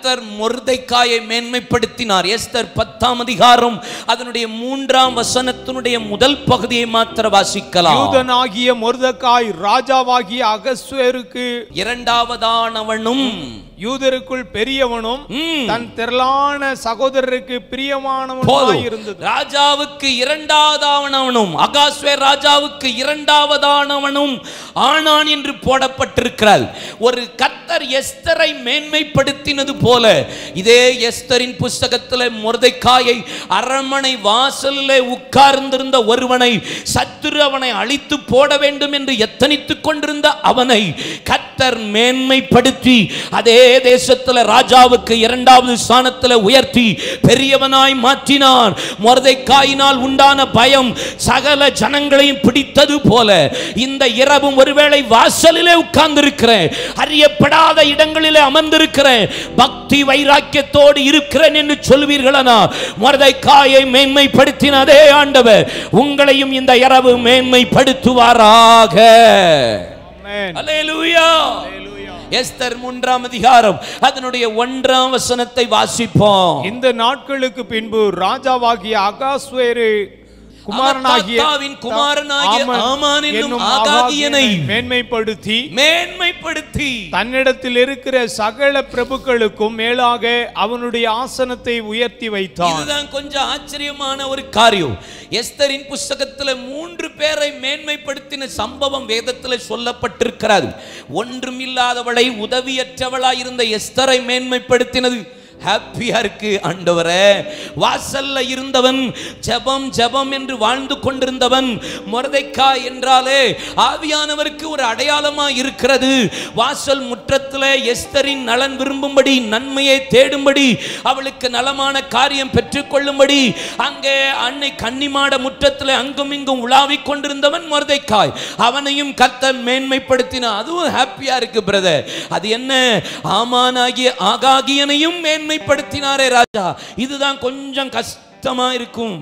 கர்த்தர் மொர்தெக்காயை மேன்மைப்படுத்தினார். எஸ்தர் பத்தாம் அதிகாரம் அதனுடைய மூன்றாம் வசனத்தினுடைய முதல் பகுதியை மாத்திர வாசிக்கலாம். யூதனாகிய மொர்தெக்காய் ராஜாவாகிய அகஸ்வேருக்கு இரண்டாவதானவனும் யூதருக்குள் பெரியவனும் தன் திரளான சகோதரருக்கு பிரியமானவனுமாய் இருந்தது. ராஜாவுக்கு இரண்டாவதானவனும் அகாஸ்வேர் ராஜாவுக்கு இரண்டாவதானவனும் ஆனான் என்று போடப்பட்டிருக்கிறார். ஒரு கர்த்தர் எஸ்தரை மேன்மைப்படுத்தினது போல இதே எஸ்தரின் புஸ்தகத்தில் மொர்தெக்காயை அரண்மனை வாசலிலே உட்கார்ந்திருந்த ஒருவனை சத்துரு அவனை அழித்து போட வேண்டும் என்று எத்தனித்துக் கொண்டிருந்த அவனை கர்த்தர் மேன்மைப்படுத்தி அதே தேசத்தில் ராஜாவுக்கு இரண்டாவது ஸ்தானத்தில் உயர்த்தி பெரியவனாய் மாற்றினார். மொர்தெக்காயினால் உண்டான பயம் சகல ஜனங்களையும் பிடித்தது போல இந்த இரவும் ஒருவேளை வாசலிலே உட்கார்ந்திருக்கிறேன், அறியப்படாத இடங்களிலே அமர்ந்திருக்கிறேன், பக்தி வைராக்கியத்தோடு இருக்கிறேன் என்று சொல்வீர்களா? மொர்தெக்காயை மேன்மைப்படுத்தின அதே ஆண்டவர் உங்களையும் இந்த இரவு மேன்மைப்படுத்துவாராக. அல்லேலூயா. எஸ்தர் மூன்றாம் அதிகாரம் அதனுடைய ஒன்றாம் வசனத்தை வாசிப்போம். இந்த நாட்களுக்கு பின்பு ராஜாவாகிய அகாஸ்வேரு குமாரனாகிய குமாரனாகிய ஆமான் என்னும் ஆகாகியனை மேன்மைப்படுத்தி மேன்மைப்படுத்தி தன்னிடத்தில் இருக்கிற சகல பிரபுக்களுக்கும் மேலாக அவனுடைய ஆசனத்தை உயர்த்தி வைத்தான். இதுதான் கொஞ்சம் ஆச்சரியமான ஒரு காரியம். எஸ்தரின் புஸ்தகத்தில் மூன்று பேரை மேன்மைப்படுத்தின சம்பவம் வேதத்தில் சொல்லப்பட்டிருக்கிறது. ஒன்றும் இல்லாதவளை உதவியற்றவளாய் இருந்த எஸ்தரை மேன்மைப்படுத்தினது ஹாப்பியா இருக்கு. ஆண்டவரே, வாசல்ல இருந்தவன் ஜெபம் ஜெபம் என்று வாழ்ந்து கொண்டிருந்தவன் மொர்தெக்காய் என்றாலே ஆவியானவருக்கு ஒரு அடையாளமா இருக்கிறது. வாசல் முற்றத்தில் எஸ்தரின் நலன் விரும்பும்படி, நன்மையை தேடும்படி, அவளுக்கு நலமான காரியம் பெற்றுக்கொள்ளும்படி அங்கே அன்னை கன்னிமாட முற்றத்தில் அங்கும் இங்கும் உலாவிக் கொண்டிருந்தவன் மொர்தெக்காய். அவனையும் கர்த்தர் மேன்மைப்படுத்தினார். அதுவும் ஹாப்பியா இருக்கு பிரதர். அது என்ன? ஆமானாகிய ஆகாகியனையும் மேன்மைப்படுத்தினாரே ராஜா. இதுதான் கொஞ்சம் கஷ்டமா இருக்கும்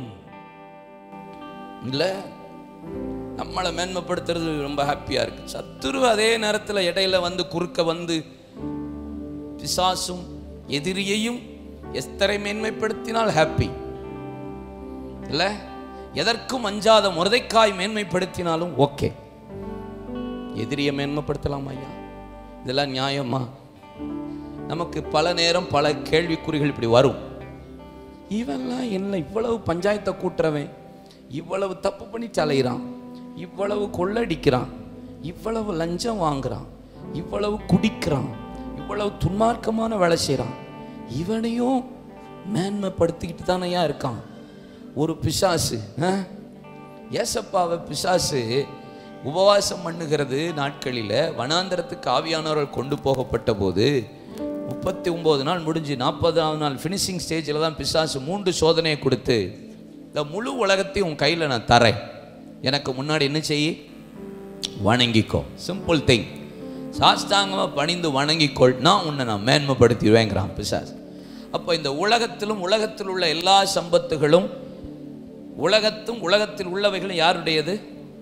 இல்ல? நம்மளை மேன்மைப்படுத்துறது ரொம்ப ஹாப்பியா இருக்கு. சத்துரு அதே நேரத்தில் இடையில வந்து குறுக்க வந்து பிசாசும் எதிரியையும் எஸ்தரை மேன்மைப்படுத்தினால் ஹாப்பி இல்ல? எதற்கும் அஞ்சாத மொர்தெக்காய் மேன்மைப்படுத்தினாலும் ஓகே. எதிரியை மேன்மைப்படுத்தலாம் ஐயா, இதெல்லாம் நியாயமா? நமக்கு பல நேரம் பல கேள்விக்குறிகள் இப்படி வரும். இவெல்லாம் என்ன இவ்வளவு பஞ்சாயத்தை கூட்டுறவன், இவ்வளவு தப்பு பண்ணி அலைகிறான், இவ்வளவு கொள்ளடிக்கிறான், இவ்வளவு லஞ்சம் வாங்குறான், இவ்வளவு குடிக்கிறான், இவ்வளவு துன்மார்க்கமான வேலை செய்கிறான், இவனையும் மேன்மைப்படுத்திக்கிட்டு தானையா இருக்கான் ஒரு பிசாசு. ஏசப்பாவை பிசாசு உபவாசம் பண்ணுகிறது நாட்களில் வனாந்தரத்துக்கு ஆவியானவர்கள் கொண்டு போகப்பட்ட போது முப்பத்தி ஒன்பது நாள் முடிஞ்சு நாற்பதாவது நாள் ஃபினிஷிங் ஸ்டேஜில் தான் பிசாசு மூன்று சோதனையை கொடுத்து, இந்த முழு உலகத்தையும் உன் கையில் நான் தரேன், எனக்கு முன்னாடி என்ன செய்ய? வணங்கிக்கோ. Simple thing. சாஸ்தாங்கமாக பணிந்து வணங்கிக்கொள், நான் உன்னை நான் மேன்மைப்படுத்திடுவேங்கிறான் பிசாசு. அப்போ இந்த உலகத்திலும் உலகத்தில் உள்ள எல்லா சம்பத்துகளும் உலகத்தும் உலகத்தில் உள்ளவைகளும் யாருடையது?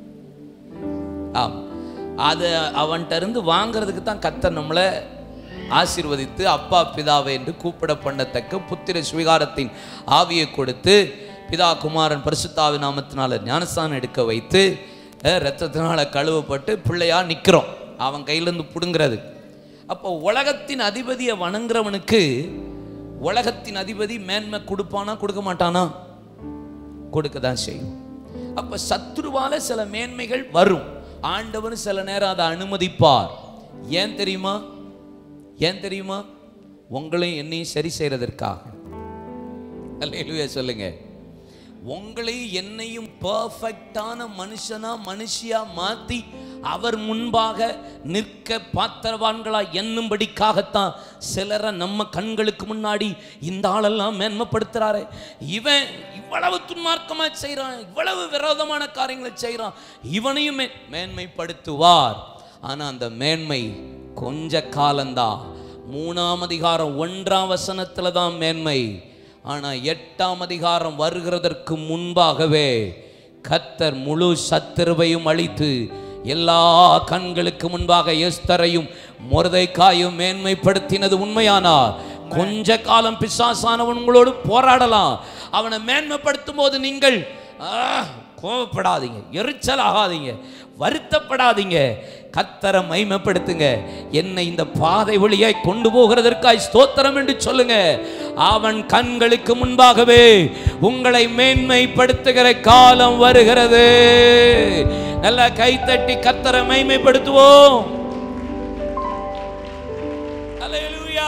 ஆம், அதை அவன்கிட்ட இருந்து வாங்கிறதுக்கு தான் கர்த்தர் நம்மளை ஆசீர்வதித்து அப்பா பிதாவை என்று கூப்பிட பண்ணத்தக்க புத்திர சுவிகாரத்தின் ஆவியை கொடுத்து பிதா குமாரன் பரிசுத்தாவி நாமத்தினால ஞானஸ்தானம் எடுக்க வைத்து இரத்தத்தினால கழுவப்பட்டு பிள்ளையா நிற்கிறோம் அவன் கையிலேருந்து பிடுங்கிறது. அப்போ உலகத்தின் அதிபதியை வணங்குறவனுக்கு உலகத்தின் அதிபதி மேன்மை கொடுப்பானா கொடுக்க மாட்டானா? கொடுக்க தான் செய்யும். அப்போ சத்துருவால சில மேன்மைகள் வரும். ஆண்டவர் சில நேரம் அதை அனுமதிப்பார். ஏன் தெரியுமா? ஏன் தெரியுமா? உங்களையும் என்னையும் சரி செய்யறதற்காக. அல்லேலூயா சொல்லுங்க. உங்களையும் என்னையும் பர்ஃபெக்டான மனுஷனா மனுஷியா மாத்தி அவர் முன்பாக நிற்க பாத்திரவான்களா எண்ணும்படிக்காகத்தான் சிலரை நம்ம கண்களுக்கு முன்னாடி இந்த ஆளெல்லாம் மேன்மைப்படுத்துறாரு, இவன் இவ்வளவு துன்மார்க்கமா செய்யறான், இவ்வளவு விரோதமான காரியங்களை செய்யறான், இவனையும் மேன்மைப்படுத்துவார். ஆனா அந்த மேன்மை கொஞ்ச காலம்தான். மூணாம் அதிகாரம் ஒன்றாம் வசனத்துல தான் மேன்மை. ஆனா எட்டாம் அதிகாரம் வருகிறதற்கு முன்பாகவே கர்த்தர் முழு சத்துருவையும் அழித்து எல்லா கண்களுக்கு முன்பாக எஸ்தரையும் மொர்தெக்காயும் மேன்மைப்படுத்தினது உண்மையானார். கொஞ்ச காலம் பிசாசானவன் உங்களோடு போராடலாம். அவனை மேன்மைப்படுத்தும் போது நீங்கள் கோபப்படாதீங்க, எரிச்சல் ஆகாதீங்க, வருத்தப்படாதீங்க. கர்த்தரை மகிமைப்படுத்துங்க. என்னை இந்த பாதை வழியாய் கொண்டு போகிறதற்காய் ஸ்தோத்திரம் என்று சொல்லுங்க. அவன் கண்களுக்கு முன்பாகவே உங்களை மேன்மைப்படுத்துகிற காலம் வருகிறது. நல்லா கைத்தட்டி கர்த்தரை மகிமைப்படுத்துவோம். அல்லேலூயா.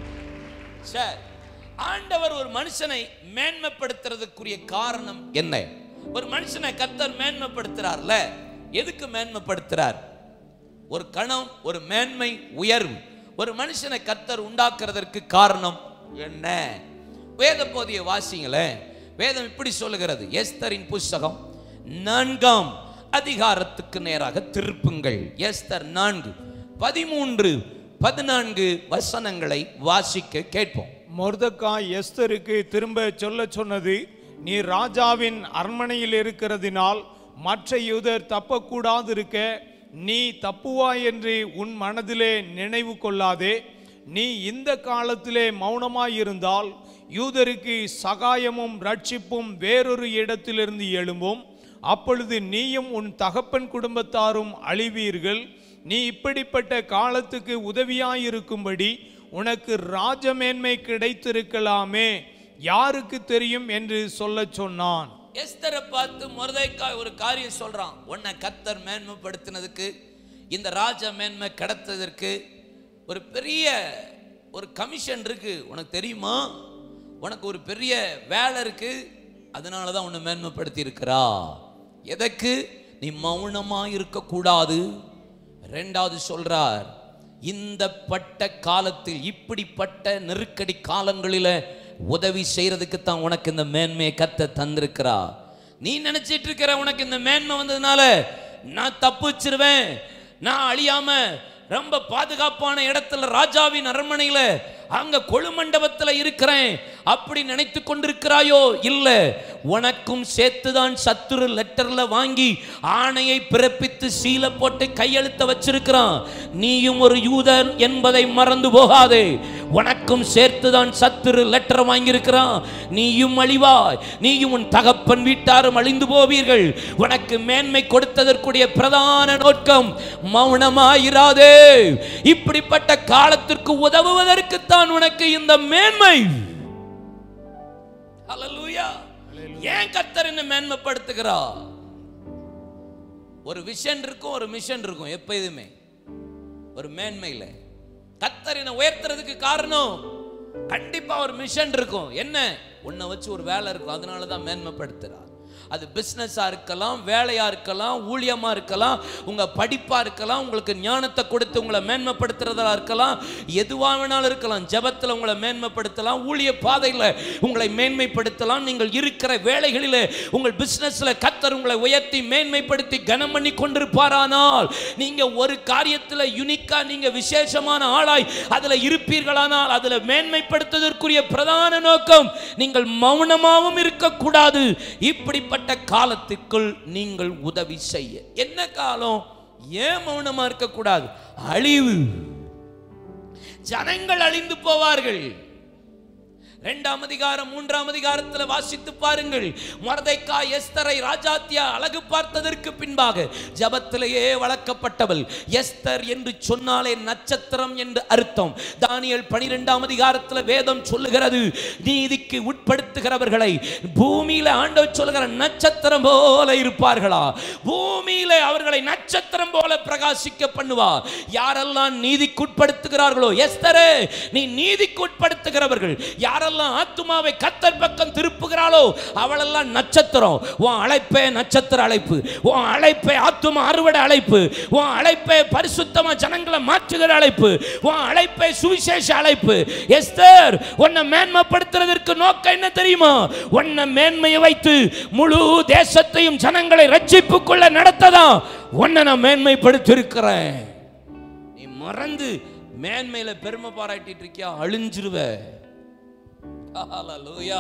சரி, ஆண்டவர் ஒரு மனுஷனை மேன்மைப்படுத்துறதுக்குரிய காரணம் என்ன? ஒரு மனுஷனை கர்த்தர் மேன்மைப்படுத்துறார்ல, எதுக்கு மேன்மைப்படுத்துறார்? ஒரு கணம், ஒரு மேன்மை, உயர்வு ஒரு மனுஷனை கர்த்தர் உண்டாக்குறதற்கு காரணம் என்ன? வேத போதிய வாசிங்களே. வேதம் இப்படி சொல்லுகிறது. எஸ்தரின் புஸ்தகம் நான்காம் அதிகாரத்துக்கு நேராக திருப்புங்கள். எஸ்தர் நான்கு பதிமூன்று பதினான்கு வசனங்களை வாசிக்க கேட்போம். மொர்தெக்காய் எஸ்தருக்கு திரும்ப சொல்ல சொன்னது, நீ ராஜாவின் அரண்மனையில் இருக்கிறதினால் மற்ற யூதர் தப்பக்கூடாது இருக்க நீ தப்புவாய் என்று உன் மனதிலே நினைவு கொள்ளாதே. நீ இந்த காலத்திலே மௌனமாயிருந்தால் யூதருக்கு சகாயமும் ரட்சிப்பும் வேறொரு இடத்திலிருந்து எழும்பும். அப்பொழுது நீயும் உன் தகப்பன் குடும்பத்தாரும் அழிவீர்கள். நீ இப்படிப்பட்ட காலத்துக்கு உதவியாயிருக்கும்படி உனக்கு ராஜமேன்மை கிடைத்திருக்கலாமே, யாருக்கு தெரியும் என்று சொல்ல சொன்னான். எஸ்தரை பார்த்து மொர்தெக்காய் ஒரு காரியம் சொல்றான். உன்னை கர்த்தர் மேன்மைப்படுத்தினதுக்கு, இந்த ராஜ மேன்மை கிடைத்ததற்கு ஒரு பெரிய ஒரு கமிஷன் இருக்கு, உனக்கு தெரியுமா? உனக்கு ஒரு பெரிய வேலை இருக்கு, அதனால தான் உன்னை மேன்மைப்படுத்தி இருக்கிறா. எதற்கு? நீ மௌனமா இருக்கக்கூடாது. ரெண்டாவது சொல்றார், இந்த பட்ட காலத்தில், இப்படிப்பட்ட நெருக்கடி காலங்களில் உதவி செய்யறதுக்கு தான் உனக்கு இந்த மேன்மையை கர்த்தர் தந்திருக்கிறா. நீ நினைச்சிட்டு இருக்கிற உனக்கு இந்த மேன்மை வந்ததுனால நான் தப்பிச்சிருவேன், நான் அழியாம ரொம்ப பாதுகாப்பான இடத்துல ராஜாவின் அரண்மனையில அங்க கொழுமண்டபத்தில் இருக்கிறேன் அப்படி நினைத்து கொண்டிருக்கிறாயோ? இல்ல, உனக்கும் சேர்த்துதான் சத்துரு லெட்டர்ல வாங்கி ஆணையை பிறப்பித்து சீல போட்டு கையெழுத்த வச்சிருக்கிறான். நீயும் ஒரு யூதன் என்பதை மறந்து போகாதே. உனக்கும் சேர்த்துதான் சத்துரு லெட்டர் வாங்கி இருக்கிறான். நீயும் அழிவாய், நீயும் உன் தகப்பன் வீட்டாரும் அழிந்து போவீர்கள். உனக்கு மேன்மை கொடுத்ததற்குரிய பிரதான நோக்கம் மௌனமாயிராதே. இப்படிப்பட்ட காலத்திற்கு உதவுவதற்கு தான் உனக்கு இந்த மேன்மை. ஹல்லேலூயா. ஏன் கர்த்தர் என்ன மேன்மைப்படுத்துகிறா? ஒரு விஷன் இருக்கும், ஒரு மிஷன் இருக்கும். எப்பயுமே ஒரு மேன்மையில கர்த்தர் என்ன உயர்த்துறதுக்கு காரணம் கண்டிப்பா ஒரு மிஷன் இருக்கும். என்ன? உன்னை வச்சு ஒரு வேலை இருக்கும், அதனாலதான் மேன்மைப்படுத்துறா. அது பிஸ்னஸா இருக்கலாம், வேலையா இருக்கலாம், ஊழியமா இருக்கலாம், உங்க படிப்பா இருக்கலாம், உங்களுக்கு ஞானத்தை கொடுத்து உங்களை மேன்மைப்படுத்துறதா இருக்கலாம், எதுவா வேணாலும் இருக்கலாம். ஜெபத்துல உங்களை மேன்மைப்படுத்தலாம், ஊழிய பாதையில உங்களை மேன்மைப்படுத்தலாம், நீங்கள் இருக்கிற வேலைகளில உங்கள் பிசினஸ்ல கர்த்தர் உங்களை உயர்த்தி மேன்மைப்படுத்தி கனம் பண்ணி கொண்டிருப்பாரானால், நீங்க ஒரு காரியத்துல யுனிக்கா நீங்க விசேஷமான ஆளாய் அதுல இருப்பீர்களானால், அதுல மேன்மைப்படுத்துவதற்குரிய பிரதான நோக்கம் நீங்கள் மௌனமாகவும் இருக்கக்கூடாது. இப்படிப்பட்ட காலத்துக்குள் நீங்கள் உதவி செய்ய. என்ன காலம்? ஏன் மௌனமா இருக்கக்கூடாது? அழிவு. ஜனங்கள் அழிந்து போவார்கள். இரண்டாம் அதிகாரம் மூன்றாம் அதிகாரத்தில் வாசித்து பாருங்கள். மொர்தெக்காய் எஸ்தரை ராஜாத்தியா அழகு பார்த்ததற்கு பின்பாக ஜபத்திலேயே வளர்க்கப்பட்டவள். எஸ்தர் என்று சொன்னாலே நட்சத்திரம் என்று அர்த்தம். தானியேல் பனிரெண்டாம் அதிகாரத்தில் வேதம் சொல்லுகிறது, நீதிக்கு உட்படுத்துகிறவர்களை பூமியில ஆண்டவர் சொல்லுகிற நட்சத்திரம் போல இருப்பார்களா? பூமியில அவர்களை நட்சத்திரம் போல பிரகாசிக்க பண்ணுவார். யாரெல்லாம் நீதிக்கு உட்படுத்துகிறார்களோ, எஸ்தரே நீ நீதிக்கு உட்படுத்துகிறவர்கள் யாரெல்லாம் ஆத்துமாவை கர்த்தர் பக்கம் திருப்புகிறாளோ அவளெல்லாம் நட்சத்திரம். உன் அழைப்பே நட்சத்திர அழைப்பு, உன் அழைப்பே ஆத்துமா அறுவடை அழைப்பு, உன் அழைப்பே பரிசுத்தமா ஜனங்களை மாற்றுகிற அழைப்பு, உன் அழைப்பே சுவிசேஷ அழைப்பு. எஸ்தர், உன்னை மேன்மைப்படுத்துறதற்கு நோக்கம் என்ன தெரியுமா? உன்னை மேன்மையை வைத்து முழு தேசத்தையும் ஜனங்களை ரட்சிப்புக்குள்ள நடத்ததான் உன்னை நான் மேன்மைப்படுத்தி இருக்கிறேன். நீ மறந்து மேன்மையில பெருமை பாராட்டிட்டு இருக்கியா? அழிஞ்சிருவ. ஹல்லேலூயா.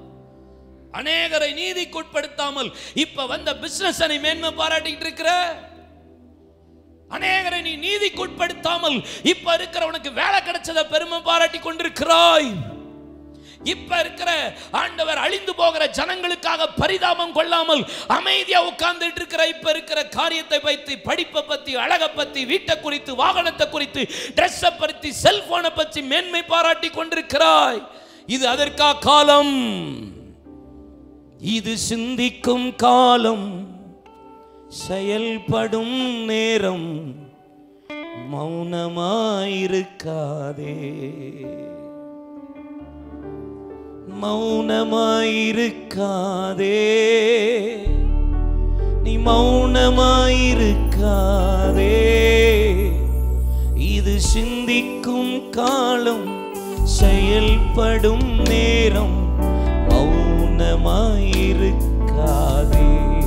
அநேகரை நீதிக்குட்படுத்தாமல் இப்ப வந்த பிசினஸ் மேன்மை பாராட்டிட்டு இருக்கிற, அநேகரை நீ நீதிக்குட்படுத்தாமல் இப்ப இருக்கிற உனக்கு வேலை கிடைச்சத பெருமை பாராட்டி கொண்டிருக்கிறாய். இப்ப இருக்கிற ஆண்டவர் அழிந்து போகிற ஜனங்களுக்காக பரிதாபம் கொள்ளாமல் அமைதியா உட்கார்ந்துட்டு இருக்கிற இப்ப இருக்கிற காரியத்தை பத்தி, படிப்பை பத்தி, அழகை பத்தி, வீட்டை குறித்து, வாகனத்தை குறித்து, டிரெஸ்ஸை பத்தி, செல்போனை பத்தி மேன்மை பாராட்டி கொண்டிருக்கிறாய். இது அதற்கா காலம், இது சிந்திக்கும் காலம், செயல்படும் நேரம், மௌனமாயிருக்காதே, மௌனமாயிருக்காதே, நீ மௌனமாயிருக்காதே. இது சிந்திக்கும் காலம், செயல்படும் நேரம், மௌனமாயிருக்காதே.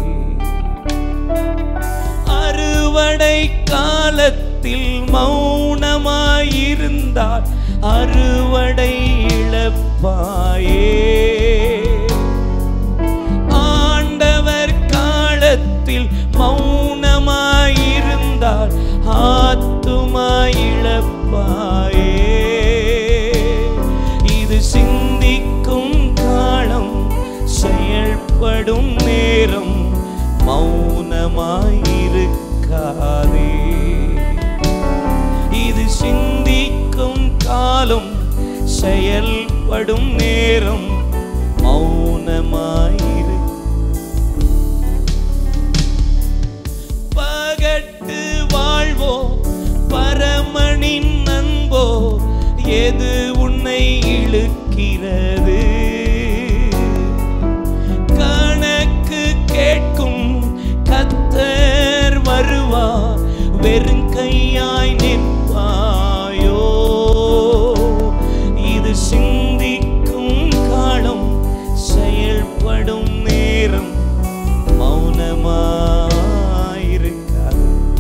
அறுவடை காலத்தில் மௌனமாயிருந்தால் அறுவடை இழப்பாயே. ஆண்டவர் காலத்தில் மௌனமாயிருந்தால் ஆத்துமா இழப்பாயே. இது சிந்திக்கும் காலம், செயல்படும் நேரம், மௌனமாயிருக்காதே. இது சிந்திக்கும் காலம், செயல்படும் நேரம், மௌனமாயிரு. பகட்டு வாழ்வோ பரமனின் அன்போ எது உன்னை இழுக்கிறது? கணக்கு கேட்கும் கர்த்தர் வருவார், வெறுங்கையாய் நிற்பாயோ? இது சிந்திக்கும் காலம், செயல்படும் நேரம், மௌனமாயிருக்காது.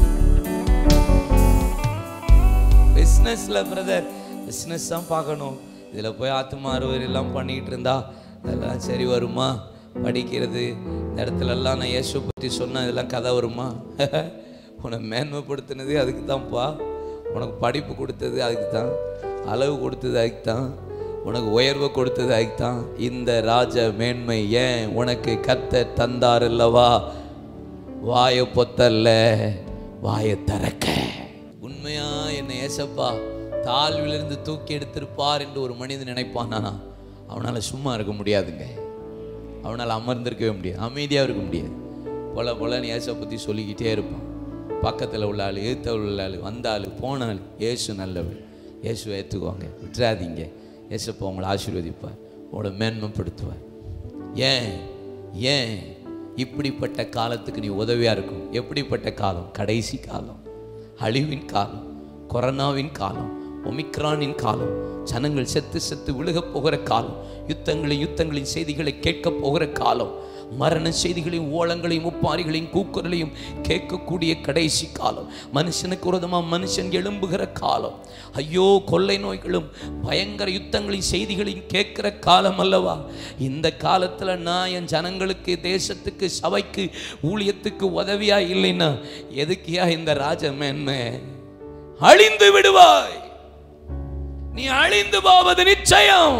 பிசினஸ்ல பிரதர் பிசினஸ் தான் பார்க்கணும், இதுல போய் ஆத்துமா அறுவர் எல்லாம் பண்ணிட்டு இருந்தா அதெல்லாம் சரி வருமா? படிக்கிறது இந்த இடத்துல எல்லாம் நான் இயேசு பற்றி சொன்ன இதெல்லாம் கதை வருமா? உன்னை மேன்மைப்படுத்தினது அதுக்கு தான்ப்பா, உனக்கு படிப்பு கொடுத்தது அதுக்கு தான், அளவு கொடுத்தது அதுக்கு தான், உனக்கு உயர்வை கொடுத்தது அதுக்கு தான். இந்த ராஜ மேன்மை ஏன் உனக்கு கர்த்தர் தந்தார் அல்லவா? வாயை பொத்தல்ல, வாயை திறக்க. உண்மையா என்னை ஏசப்பா தாழ்விலிருந்து தூக்கி எடுத்திருப்பார் என்று ஒரு மனிதன் நினைப்பானா, அவனால சும்மா இருக்க முடியாதுங்க, அவனால் அமர்ந்திருக்கவே முடியாது, அமைதியாக இருக்க முடியாது. போல போலன்னு ஏசை பற்றி சொல்லிக்கிட்டே இருப்பான். பக்கத்தில் உள்ள ஆள், எழுத்த உள்ள ஆள், வந்தாள் போனாள், ஏசு நல்லவர், இயேசுவை ஏற்றுக்குவாங்க, விட்டுறாதீங்க. ஏசப்பா உங்களை ஆசீர்வதிப்பார், உங்களை மேன்மைப்படுத்துவார். ஏன் ஏன் இப்படிப்பட்ட காலத்துக்கு நீ உதவியாக இருக்கும். எப்படிப்பட்ட காலம்? கடைசி காலம், அழிவின் காலம், கொரோனாவின் காலம், ஒமிக்ரானின் காலம், ஜனங்கள் செத்து செத்து விழுகப் போகிற காலம், யுத்தங்களையும் யுத்தங்களின் செய்திகளை கேட்கப் போகிற காலம், மரண செய்திகளையும் ஓலங்களையும் உப்பாரிகளையும் கூக்குரலையும் கேட்கக்கூடிய கடைசி காலம், மனுஷனுக்கு விரோதமாக மனுஷன் எழும்புகிற காலம். ஐயோ, கொள்ளை நோய்களும் பயங்கர யுத்தங்களின் செய்திகளையும் கேட்கிற காலம் அல்லவா? இந்த காலத்தில் நான் என் ஜனங்களுக்கு, தேசத்துக்கு, சபைக்கு, ஊழியத்துக்கு உதவியா இல்லைன்னா எதுக்கியா இந்த ராஜ மேன்மை? அழிந்து விடுவாய், நீ அழிந்து போவது நிச்சயம்.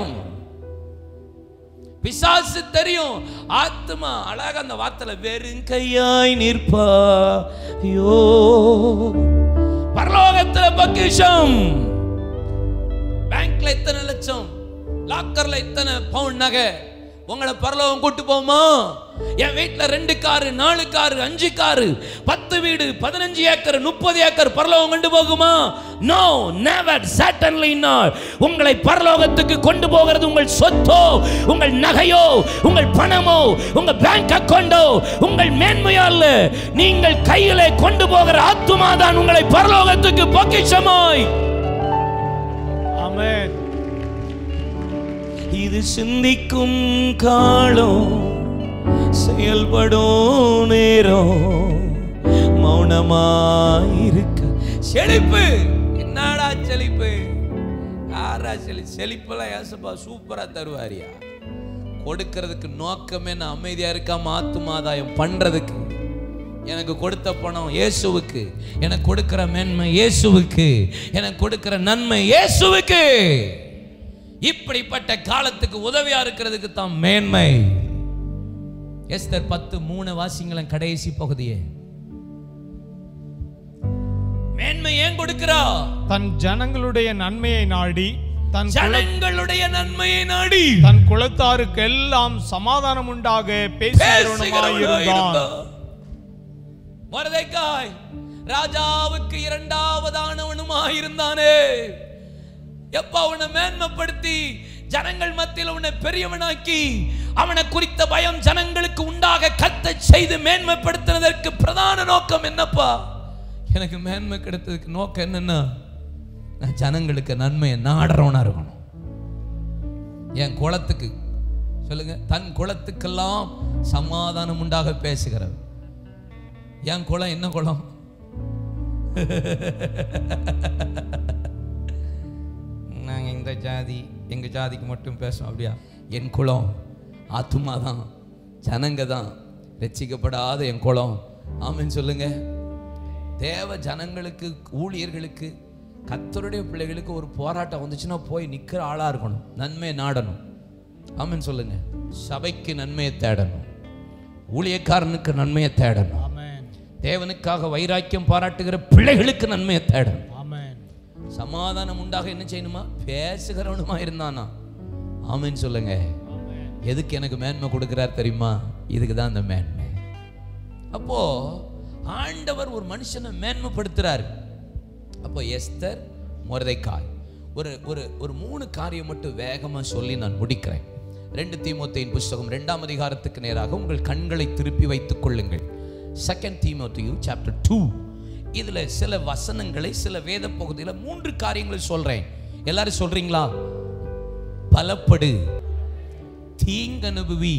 பிசாசு தெரியும், ஆத்மா அழகா அந்த வார்த்தையில வெறுங்கையாய் நிற்பாயோ. பரலோகத்துல பொக்கிஷம், பேங்க்ல இத்தனை லட்சம், லாக்கர்ல இத்தனை பவுண்ட் நகை, உங்களை பரலோகம் கூட்டு போமா? என் வீட்டில் ரெண்டு காரு, நாலு காரு, அஞ்சு காரு, பத்து வீடு, பதினஞ்சு ஏக்கர், முப்பது ஏக்கர் பரலோகம் கொண்டு போகுமா? No, never, certainly not. உங்களை பரலோகத்துக்கு கொண்டு போகிறது உங்கள் சொத்தோ, உங்கள் நகையோ, உங்கள் பணமோ, உங்க பேங்க் அக்கவுண்டோ, உங்கள் மேன்மையோ அல்ல. நீங்கள் கையிலே கொண்டு போகிற ஆத்துமா தான் உங்களை பரலோகத்துக்கு பொக்கிஷமாய். ஆமென். இது சிந்திக்கும் காலம், செயல்படும் நேரம், மௌனமாயிருக்க. செழிப்பு என்னடா செழிப்பு? யாரா செழி செழிப்பெல்லாம் ஏசப்பா சூப்பரா தருவாரியா? கொடுக்கிறதுக்கு நோக்கமே நான் அமைதியா இருக்காம ஆத்துமாதாயம் பண்றதுக்கு. எனக்கு கொடுத்த பணம் இயேசுவுக்கு, எனக்கு கொடுக்கிற மேன்மை இயேசுவுக்கு, எனக்கு கொடுக்கிற நன்மை இயேசுவுக்கு. இப்படிப்பட்ட காலத்துக்கு உதவியா இருக்கிறதுக்கு தான் மேன்மை. எஸ்தர் பத்து மூணு வாசிங்களேன், கடைசி பகுதியே. மேன்மை ஏன் கொடுக்கிறா? தன் ஜனங்களுடைய நன்மையை நாடி, தன் ஜனங்களுடைய நன்மையை நாடி, தன் குலத்தாருக்கு எல்லாம் சமாதானம் உண்டாக பேசுகிறவனாயிருந்தான். மொர்தெகாய் ராஜாவுக்கு இரண்டாவதானவனுமாயிருந்தானே. எப்ப அவனை மேன்மைப்படுத்தி ஜனங்கள் மத்தியில் அவனை பெரியவனாக்கி அவனை குறித்த பயம் ஜனங்களுக்கு உண்டாக கத்த செய்து மேன்மைப்படுத்தினதற்கு பிரதான நோக்கம் என்னப்பா? எனக்கு மேன்மை கிடைத்ததுக்கு நோக்கம் என்னன்னா, நான் ஜனங்களுக்கு நன்மையை நாடுறவனா இருக்கணும். என் குலத்துக்கு சொல்லுங்க, தன் குலத்துக்கெல்லாம் சமாதானம் உண்டாக பேசுகிறவர். என் குலம் என்ன குலம்? நாங்கள் இந்த ஜாதி, எங்கள் ஜாதிக்கு மட்டும் பேசும் அப்படியா? என் குலம் ஆத்துமா தான், ஜனங்க தான், ரட்சிக்கப்படாத என் குலம். ஆமென் சொல்லுங்க. தேவ ஜனங்களுக்கு, ஊழியர்களுக்கு, கர்த்தருடைய பிள்ளைகளுக்கு ஒரு போராட்டம் வந்துச்சுன்னா போய் நிற்கிற ஆளாக இருக்கணும், நன்மையை நாடணும். ஆமென் சொல்லுங்க. சபைக்கு நன்மையை தேடணும், ஊழியக்காரனுக்கு நன்மையை தேடணும், தேவனுக்காக வைராக்கியம் பாராட்டுகிற பிள்ளைகளுக்கு நன்மையை தேடணும். சமாதானம் உண்டாக என்ன செய்யணுமா? பேசுகிறவனுமா இருந்தானா. ஆமென் சொல்லுங்க. எதுக்கு எனக்கு மேன்மை கொடுக்கிறார் தெரியுமா? இதுக்கு தான் அந்த மேன்மை. அப்போ ஆண்டவர் ஒரு மனுஷனை மேன்மைப்படுத்துறார். அப்போ எஸ்தர், மொர்தெகாய், ஒரு ஒரு ஒரு மூணு காரியம் மட்டும் வேகமா சொல்லி நான் முடிக்கிறேன். ரெண்டு தீமோத்தேயின் புஸ்தகம் இரண்டாம் அதிகாரத்துக்கு நேராக உங்கள் கண்களை திருப்பி வைத்துக் கொள்ளுங்கள். செகண்ட் தீமோத்தேயு சாப்டர் டூ. இதுல சில வசனங்களை, சில வேத பகுதியில் மூன்று காரியங்களை சொல்றேன். எல்லாரும் சொல்றீங்களா? பலப்படு, தீங்கனுபவி,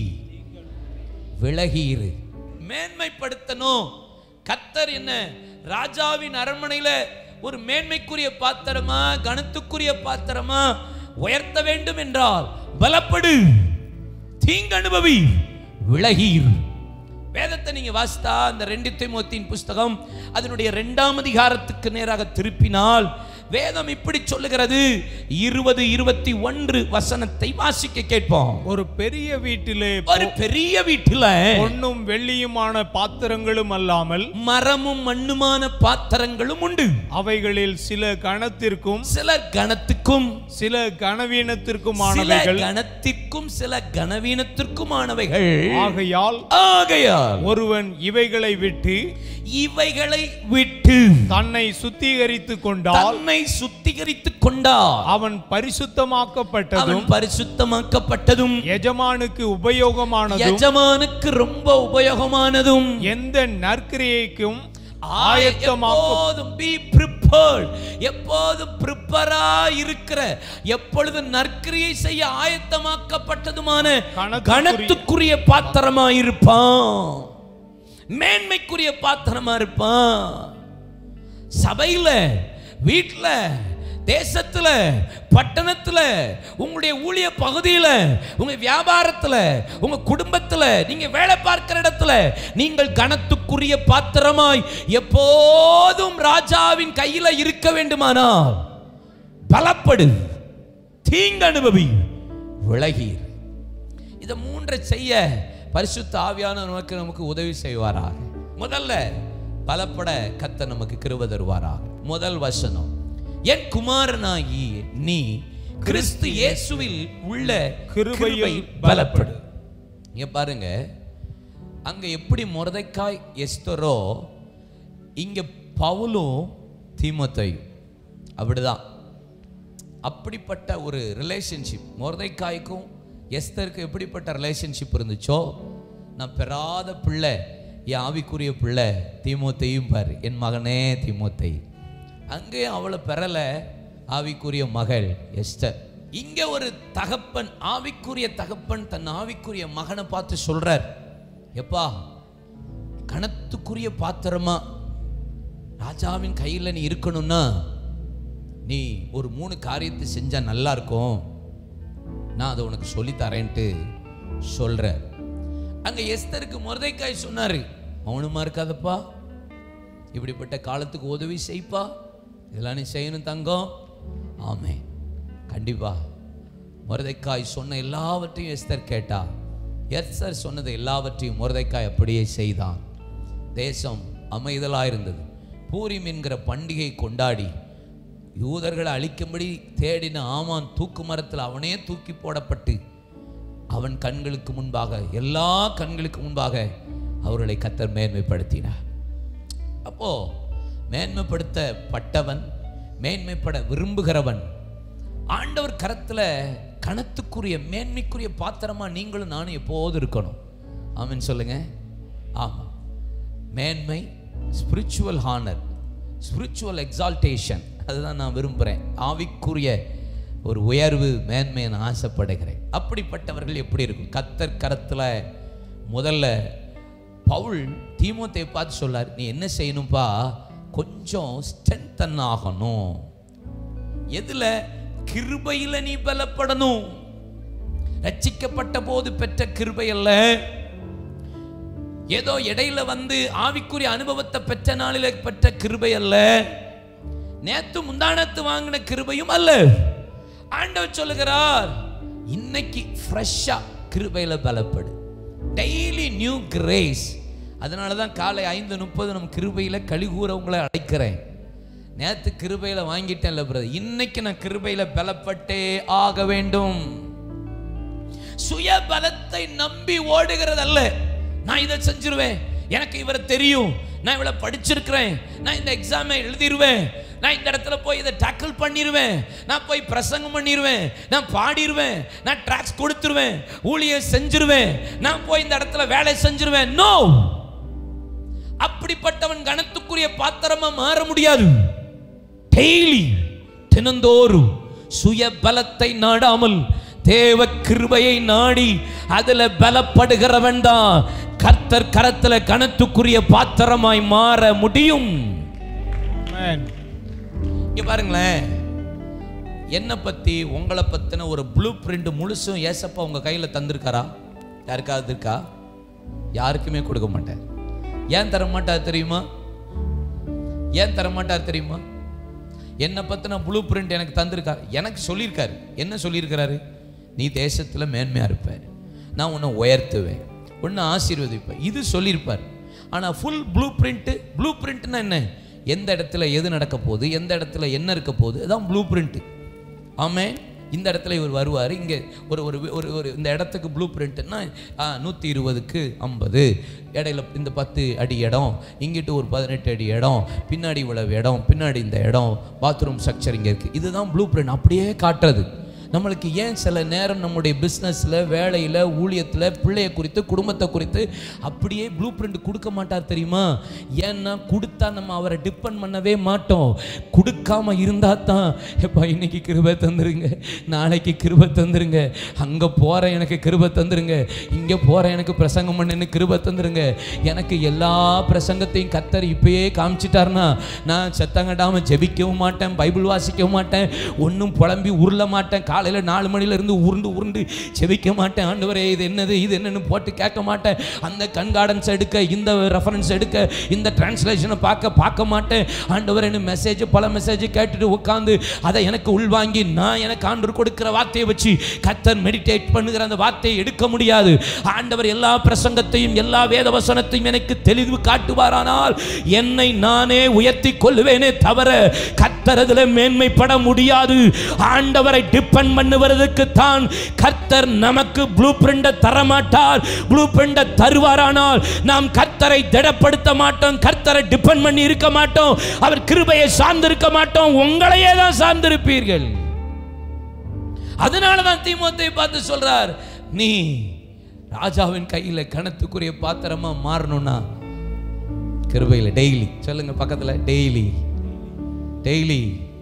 விலகியிரு. மேன்மைப்படுத்தணும். கர்த்தர் என்ன ராஜாவின் அரண்மனையில ஒரு மேன்மைக்குரிய பாத்திரமா, கனத்துக்குரிய பாத்திரமா உயர்த்த வேண்டும் என்றால் பலப்படு, தீங்கனுபவி, விலகியிரு. வேதத்தை நீங்க வாசித்தா அந்த ரெண்டு தீமோத்தேயின் புஸ்தகம் அதனுடைய இரண்டாம் அதிகாரத்துக்கு நேராக திருப்பினால் வேதம் இப்படி சொல்லுகிறது. இருபது இருபத்தி ஒன்று வசனத்தை வாசிக்க கேட்போம். ஒரு பெரிய வீட்டிலே, ஒரு பெரிய வீட்டில பொன்னும் வெள்ளியுமான பாத்திரங்களும் அல்லாமல் மரமும் மண்ணுமான பாத்திரங்களும் உண்டு. அவைகளில் சில கணத்திற்கும் சில கணத்துக்கும் சில கனவீனத்திற்குமானவைகள், கணத்திற்கும் சில கனவீனத்திற்குமானவைகள். ஆகையால் ஆகையால் ஒருவன் இவைகளை விட்டு இவைகளை விட்டு தன்னை சுத்திகரித்துக் கொண்டால், தன்னை சுத்திகரித்துக் கொண்டால் அவன் பரிசுத்தமாக்கப்பட்டதும் பரிசுத்தமாக்கப்பட்டதும் எஜமானுக்கு உபயோகமானதும், எஜமானுக்கு ரொம்ப உபயோகமானதும், எந்த நற்கிரியைக்கும் ஆயத்தமாக்கப்படும். be prepared, எப்போதும் ப்ரிப்பரா இருக்கிற, எப்பொழுது நற்கிரியை செய்ய ஆயத்தமாக்கப்பட்டதுமான கனத்துக்குரிய பாத்திரமா இருப்பான், மேன்மைக்குரிய பாத்திரமா இருப்பான். சபையில, வீட்டுல, தேசத்துல, பட்டணத்துல, உங்களுடைய ஊழிய பகுதியில, உங்க வியாபாரத்துல, உங்க குடும்பத்துல, நீங்க வேலை பார்க்கிற இடத்துல நீங்கள் கனத்துக்குரிய பாத்திரமாய் எப்போதும் ராஜாவின் கையில இருக்க வேண்டுமானால் பலப்படு, தீங்கனுபவி, விலகீர். இதை மூன்றை செய்ய பரிசுத்த ஆவியானவர் நமக்கு நமக்கு உதவி செய்வாராக. முதல்ல பலப்பட கர்த்தர் நமக்கு கிருபை தருவாராக. முதல் வசனம், என் குமாரனாகி நீ கிறிஸ்து இயேசுவில் உள்ள கிருபையில் பலப்படு. இங்க பாருங்க, அங்க எப்படி மொர்தெகாய் எஸ்தரோ, இங்க பவுலும் தீமோத்தேயும் அப்படிதான். அப்படிப்பட்ட ஒரு ரிலேஷன்ஷிப் மொர்தெகாய்க்கும் எஸ்தருக்கு எப்படிப்பட்ட ரிலேஷன்ஷிப் இருந்துச்சோ, நான் பெறாத பிள்ளை, என் ஆவிக்குரிய பிள்ளை தீமோத்தேயும் பாரு, என் மகனே தீமோத்தேயு. அங்கேயும் அவளை பெறல, ஆவிக்குரிய மகள் எஸ்தர். இங்க ஒரு தகப்பன், ஆவிக்குரிய தகப்பன் தன் ஆவிக்குரிய மகனை பார்த்து சொல்றார், எப்பா கனத்துக்குரிய பாத்திரமா ராஜாவின் கையில் நீ இருக்கணும்னா நீ ஒரு மூணு காரியத்தை செஞ்சா நல்லா இருக்கும், நான் அதை உனக்கு சொல்லித்தரேன்ட்டு சொல்ற. அங்க எஸ்தருக்கு மொர்தெகாய் சொன்னாரு, மௌனமா இருக்காதப்பா, இப்படிப்பட்ட காலத்துக்கு உதவி செய்ப்பா, இதெல்லாம் நீ செய்யணும் தங்கம். ஆமே, கண்டிப்பா. மொர்தெக்காய் சொன்ன எல்லாவற்றையும் எஸ்தர் கேட்டா. எஸ்தர் சொன்னது எல்லாவற்றையும் மொர்தெக்காய் அப்படியே செய்தான். தேசம் அமைதலாயிருந்தது. பூரிம் என்கிற பண்டிகை கொண்டாடி யூதர்களை அழிக்கும்படி தேடின ஆமான் தூக்கு மரத்தில் அவனே தூக்கி போடப்பட்டு அவன் கண்களுக்கு முன்பாக, எல்லா கண்களுக்கு முன்பாக அவர்களை கர்த்தர் மேன்மைப்படுத்தினார். அப்போ மேன்மைப்படுத்தப்பட்டவன், மேன்மைப்பட விரும்புகிறவன் ஆண்டவர் கரத்துல கணத்துக்குரிய மேன்மைக்குரிய பாத்திரமா நீங்களும் நானும் எப்போதும் இருக்கணும். ஆமென் சொல்லுங்க. ஆமா, மேன்மை, ஸ்பிரிச்சுவல் ஹானர், ஸ்பிரிச்சுவல் எக்ஸால்டேஷன், அதுதான் நான் விரும்புகிறேன். ஆவிக்குரிய ஒரு உயர்வு, மேன்மையை நான் ஆசைப்படுகிறேன். அப்படிப்பட்டவர்கள் எப்படி இருக்கும்? கர்த்தர் கரத்துல முதல்ல பவுல் தீமோத்தேயை பார்த்து சொல்லார், நீ என்ன செய்யணும்பா, கொஞ்சம் ஸ்ட்ரென்தன் ஆகணும். எதுல? கிருபையில நீ பலப்படணும். ரட்சிக்கப்பட்ட போது பெற்ற கிருபை அல்ல, ஏதோ இடையில வந்து ஆவிக்குரிய அனுபவத்தை பெற்ற நாளில பெற்ற கிருபை அல்ல, நேத்து முந்தானத்து வாங்கின கிருபையும் அல்ல. ஆண்டவர் சொல்லுகிறார், இன்னைக்கு ஃப்ரெஷ்ஷா கிருபையில பலப்படு. Daily new grace. அதனாலதான் காலை ஐந்து முப்பது நம்ம கிருபையில கலிகூற உங்களை அழைக்கிறேன். நேத்து கிருபையில வாங்கிட்டேன்ல பிரதர், இன்னைக்கு நான் கிருபையில பலப்பட்டே ஆக வேண்டும். சுய பலத்தை நம்பி ஓடுகிறதல்ல, நான் இதை செஞ்சிருவேன், எனக்கு இவரை தெரியும், நான் இவ்வளவு படிச்சிருக்கிறேன், நான் இந்த எக்ஸாமை எழுதிடுவேன், நான் இந்த இடத்துல போய் இதை டேக்கிள் பண்ணிடுவேன், நான் போய் பிரசங்கம் பண்ணிடுவேன், நான் பாடிடுவேன், நான் ட்ராக்ஸ் கொடுத்துருவேன், ஊழியம் செஞ்சிருவேன், நான் போய் இந்த இடத்துல வேலை செஞ்சிருவேன். நோ, அப்படிப்பட்டவன் கனத்துக்குரிய பாத்திரமா மாற முடியாது. டெய்லி, தினந்தோறும் சுய பலத்தை நாடாமல் தேவ கிருபையை நாடி அதுல பலப்படுகிறவன் தான் கர்த்தர் கரத்துல கனத்துக்குரிய பாத்திரமாய் மாற முடியும். இங்க பாருங்களேன், என்ன பத்தி, உங்களை பத்தின ஒரு ப்ளூ பிரிண்ட் முழுசும் ஏசப்பா உங்க கையில தந்திருக்காரா? யாருக்காவது இருக்கா? யாருக்குமே கொடுக்க மாட்டார். ஏன் தர மாட்டார் தெரியுமா? ஏன் தர மாட்டார் தெரியுமா? என்னை பத்தின ப்ளூ பிரிண்ட் எனக்கு தந்திருக்காரு. எனக்கு சொல்லியிருக்காரு. என்ன சொல்லியிருக்கிறாரு? நீ தேசத்துல மேன்மையா இருப்ப, நான் உன்னை உயர்த்துவேன், உன்னை ஆசீர்வதிப்பேன், இது சொல்லியிருப்பார். ஆனா ஃபுல் ப்ளூ பிரிண்ட். ப்ளூ பிரிண்ட்னா என்ன? எந்த இடத்துல எது நடக்க போகுது, எந்த இடத்துல என்ன இருக்க போகுது, அதான் ப்ளூ பிரிண்ட். ஆமே, இந்த இடத்துல இவர் வருவார், இங்கே ஒரு ஒரு ஒரு இந்த இடத்துக்கு ப்ளூ பிரிண்ட்னா நூற்றி இருபதுக்கு ஐம்பது, இடையில இந்த பத்து அடி இடம், இங்கிட்டு ஒரு பதினெட்டு அடி இடம், பின்னாடி இவ்வளவு இடம், பின்னாடி இந்த இடம், பாத்ரூம் ஸ்ட்ரக்சர் இங்கே இருக்குது. இதுதான் ப்ளூ பிரிண்ட், அப்படியே காட்டுறது. நம்மளுக்கு ஏன் சில நேரம் நம்முடைய பிஸ்னஸில், வேலையில், ஊழியத்தில், பிள்ளையை குறித்து, குடும்பத்தை குறித்து அப்படியே ப்ளூ பிரிண்ட் கொடுக்க மாட்டார் தெரியுமா? ஏன்னா கொடுத்தா நம்ம அவரை டிபெண்ட் பண்ணவே மாட்டோம். கொடுக்காம இருந்தால் தான், எப்பா இன்னைக்கு கிருபை தந்துருங்க, நாளைக்கு கிருபை தந்துருங்க, அங்கே போகிறேன் எனக்கு கிருபை தந்துருங்க, இங்கே போகிறேன் எனக்கு பிரசங்கம் பண்ணு கிருபை தந்துருங்க. எனக்கு எல்லா பிரசங்கத்தையும் கர்த்தர் இப்பயே காமிச்சிட்டாருன்னா நான் சத்தங்கடாமல் ஜெபிக்கவும் மாட்டேன், பைபிள் வாசிக்கவும் மாட்டேன், ஒன்றும் புலம்பி உருள மாட்டேன், காலையில் நாலு மணில இருந்து உருண்டு உருண்டு செவிக்க மாட்டேன். ஆண்டவரே இது என்னது இது என்னன்னு போட்டு கேட்க மாட்டேன். அந்த கண்கார்டன்ஸ் எடுக்க, இந்த ரெஃபரன்ஸ் எடுக்க, இந்த டிரான்ஸ்லேஷனை பார்க்க பார்க்க மாட்டேன். ஆண்டவரே மெசேஜ் பல மெசேஜ் கேட்டுட்டு உட்காந்து அதை எனக்கு உள்வாங்கி நான் எனக்கு ஆண்டவர் கொடுக்கிற வார்த்தையை வச்சு கர்த்தர் மெடிடேட் பண்ணுகிற அந்த வார்த்தையை எடுக்க முடியாது. ஆண்டவர் எல்லா பிரசங்கத்தையும் எல்லா வேத வசனத்தையும் எனக்கு தெளிவு காட்டுவாரானால் என்னை நானே உயர்த்தி கொள்ளுவேனே தவிர கர்த்தர் அதில் மேன்மைப்பட முடியாது. ஆண்டவரை டிபெண்ட் பண்ணுவதற்கு தான் கர்த்தர் நமக்கு ப்ளூ பிரிண்ட் தர மாட்டார். ப்ளூ பிரிண்ட் தருவாரானால் நாம் கர்த்தரை திடப்படுத்த மாட்டோம், கர்த்தரை டிபெண்ட் பண்ணி இருக்க மாட்டோம், அவர் கிருபையை சார்ந்திருக்க மாட்டோம், உங்களையே தான் சார்ந்திருப்பீர்கள். அதனால தான் தீமோத்தேயை பார்த்து சொல்றார், நீ ராஜாவின் கையில கனத்துக்குரிய பாத்திரமா மாறணும்னா கிருபையில டெய்லி சொல்லுங்க, பக்கத்துல டெய்லி டெய்லி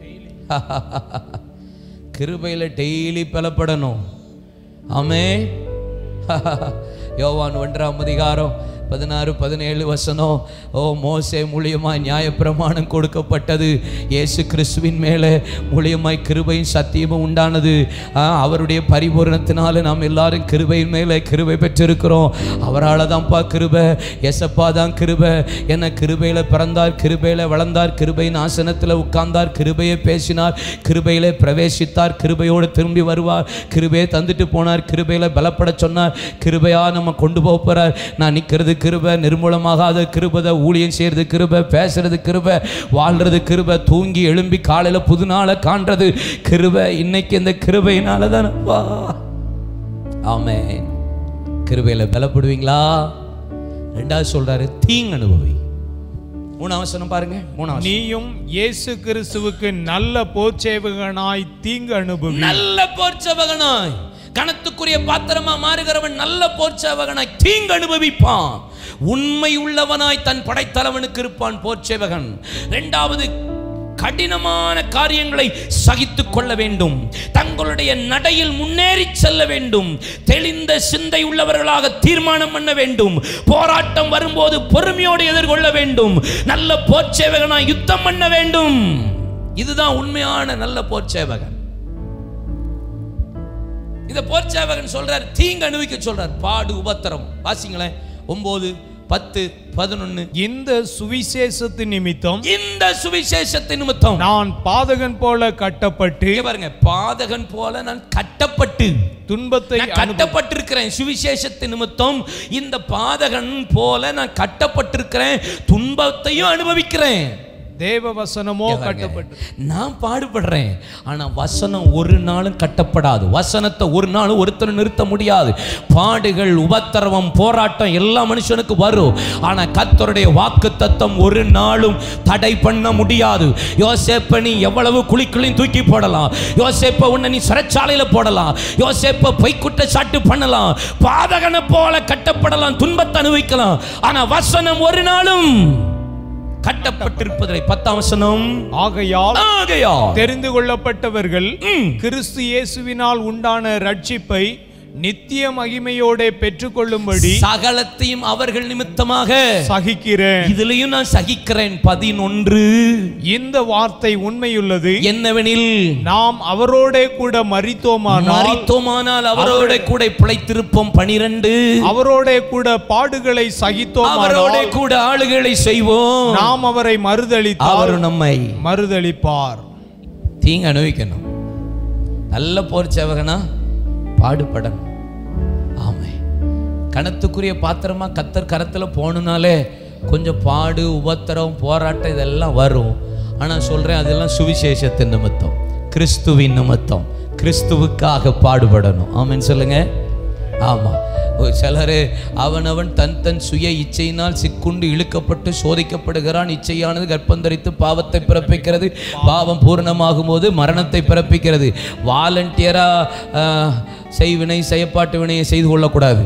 கிருபையில டெய்லி பலப்படணும். ஆமே, யோவான் ஒன்றாம் அதிகாரம் பதினாறு பதினேழு வசனம். ஓ மோசே மூலியமாய் நியாயப்பிரமாணம் கொடுக்கப்பட்டது, இயேசு கிறிஸ்துவின் மேலே மூலியமாய் கிருபையும் சத்தியமும் உண்டானது. அவருடைய பரிபூரணத்தினால நாம் எல்லாரும் கிருபையின் மேலே கிருபை பெற்றிருக்கிறோம். அவரால் தான்ப்பா கிருபை, எசப்பா தான் கிருபை. என்ன கிருபையில் பிறந்தார், கிருபையில் வளர்ந்தார், கிருபையின் ஆசனத்தில் உட்கார்ந்தார், கிருபையை பேசினார், கிருபையிலே பிரவேசித்தார், கிருபையோடு திரும்பி வருவார், கிருபையை தந்துட்டு போனார், கிருபையில் பலப்பட சொன்னார், கிருபையா நம்ம கொண்டு போக போறார். நான் நிற்கிறது கிருபை, நிர்மூலமாகாத கிருபை, ஊழியம் செய்யறது கிருபை, பேசுறது கிருபை, வாழ்றது கிருபை, தூங்கி எழும்பி காலையில புது நாளை காண்றது கிருபை. இன்னைக்கு இந்த கிருபையினால தானப்பா. ஆமென். கிருபையில பலப்படுவீங்களா? ரெண்டாவது சொல்றாரு தீங்கு அனுபவி. மூணாவது வசனம் பாருங்க. மூணாவது, நீயும் இயேசு கிறிஸ்துவுக்கு நல்ல போர்ச்சேவகனாய் தீங்கு அனுபவி. நல்ல போர்ச்சேவகனாய், கணத்துக்குரிய பாத்திரமா மாறுகிறவன் நல்ல போர்ச்சேவகனாய் தீங்கு அனுபவிப்பான். உண்மை உள்ளவனாய் தன் படைத்தலைவனுக்கு இருப்பான் போர்ச்சேவகன். இரண்டாவது, கடினமான காரியங்களை சகித்துக் கொள்ள வேண்டும், தங்களுடைய நடையில் முன்னேறி செல்ல வேண்டும், தெளிந்த சிந்தை உள்ளவர்களாக தீர்மானம் பண்ண வேண்டும், போராட்டம் வரும்போது பொறுமையோடு எதிர்கொள்ள வேண்டும், நல்ல போர்ச்சேவகனாய் யுத்தம் பண்ண வேண்டும். இதுதான் உண்மையான நல்ல போர்ச்சேவகன். இந்த போர்ச்சேவகன் சொல்றார் தீங்கு அனுபவிக்க சொல்றார். பாடு உபத்திரம். வாசிங்களேன் ஒன்பது பத்து பதினொன்னு. இந்த சுவிசேஷத்தின் நிமித்தம், இந்த சுவிசேஷத்தின் நிமித்தம் நான் பாதகன் போல கட்டப்பட்டு, பாருங்க, பாதகன் போல நான் கட்டப்பட்டு துன்பத்தை கட்டப்பட்டிருக்கிறேன். சுவிசேஷத்தின் நிமித்தம் இந்த பாதகன் போல நான் கட்டப்பட்டிருக்கிறேன், துன்பத்தையும் அனுபவிக்கிறேன். தேவ வசனமோ கட்டப்பட்டு. நான் பாடுபடுறேன், ஆனா வசனம் ஒரு நாளும் கட்டப்படாது. வசனத்தை ஒரு நாளும் ஒருத்தர் நிறுத்த முடியாது. பாடுகள், உபத்திரவம், போராட்டம் எல்லா மனுஷனுக்கு வரும், ஆனா கர்த்தருடைய வாக்கு தத்தம் ஒரு நாளும் தடை பண்ண முடியாது. யோசேப்பை நீ எவ்வளவு குழிக்குள்ளையும் தூக்கி போடலாம், யோசேப்பை உன்னை நீ சிறைச்சாலையில போடலாம், யோசேப்பை பொய் குற்றச்சாட்டு பண்ணலாம், பாதகனை போல கட்டப்படலாம், துன்பத்தை அனுபவிக்கலாம், ஆனா வசனம் ஒரு நாளும் கட்டப்பட்டிருப்பதை. பத்தாம் வசனம், ஆகையால் ஆகையால் தெரிந்து கொள்ளப்பட்டவர்கள் கிறிஸ்து இயேசுவினால் உண்டான ரட்சிப்பை நித்திய மகிமையோட பெற்றுக்கொள்ளும்படி சகலத்தையும் அவர்கள் நிமித்தமாக சகிக்கிறேன். இதிலையும் நான் சகிக்கிறேன். பதினொன்று, இந்த வார்த்தை உண்மையுள்ளது என்னவெனில், நாம் அவரோட கூட மரித்தோமானால் மரித்தோமானால் அவரோட கூட பிழைத்திருப்போம். பனிரெண்டு, அவரோட கூட பாடுகளை சகித்தோம், அவரோட கூட ஆளுகளை செய்வோம். நாம் அவரை மறுதலித்தால் அவர் நம்மை மறுதலிப்பார். தீங்கு அனுபவிக்கணும். நல்ல போர் சேவகனா பாடுபடணும். ஆமே. கணத்துக்குரிய பாத்திரமா கத்தர் கரத்துல போனாலே கொஞ்சம் பாடு, உபத்திரம், போராட்டம் இதெல்லாம் வரும். ஆனா சொல்றேன், அதெல்லாம் சுவிசேஷத்தின் நிமித்தம், கிறிஸ்துவின் நிமித்தம், கிறிஸ்துவுக்காக பாடுபடணும். ஆமென் சொல்லுங்க. ஆமா. சிலரு அவனவன் தன் தன் சுய இச்சையினால் சிக்குண்டு இழுக்கப்பட்டு சோதிக்கப்படுகிறான். இச்சையானது கர்ப்பந்தரித்து பாவத்தை பிறப்பிக்கிறது, பாவம் பூர்ணமாகும் போது மரணத்தை பிறப்பிக்கிறது. வாலண்டியரா செய்வினை செய்யப்பாட்டு வினையை செய்து கொள்ளக்கூடாது.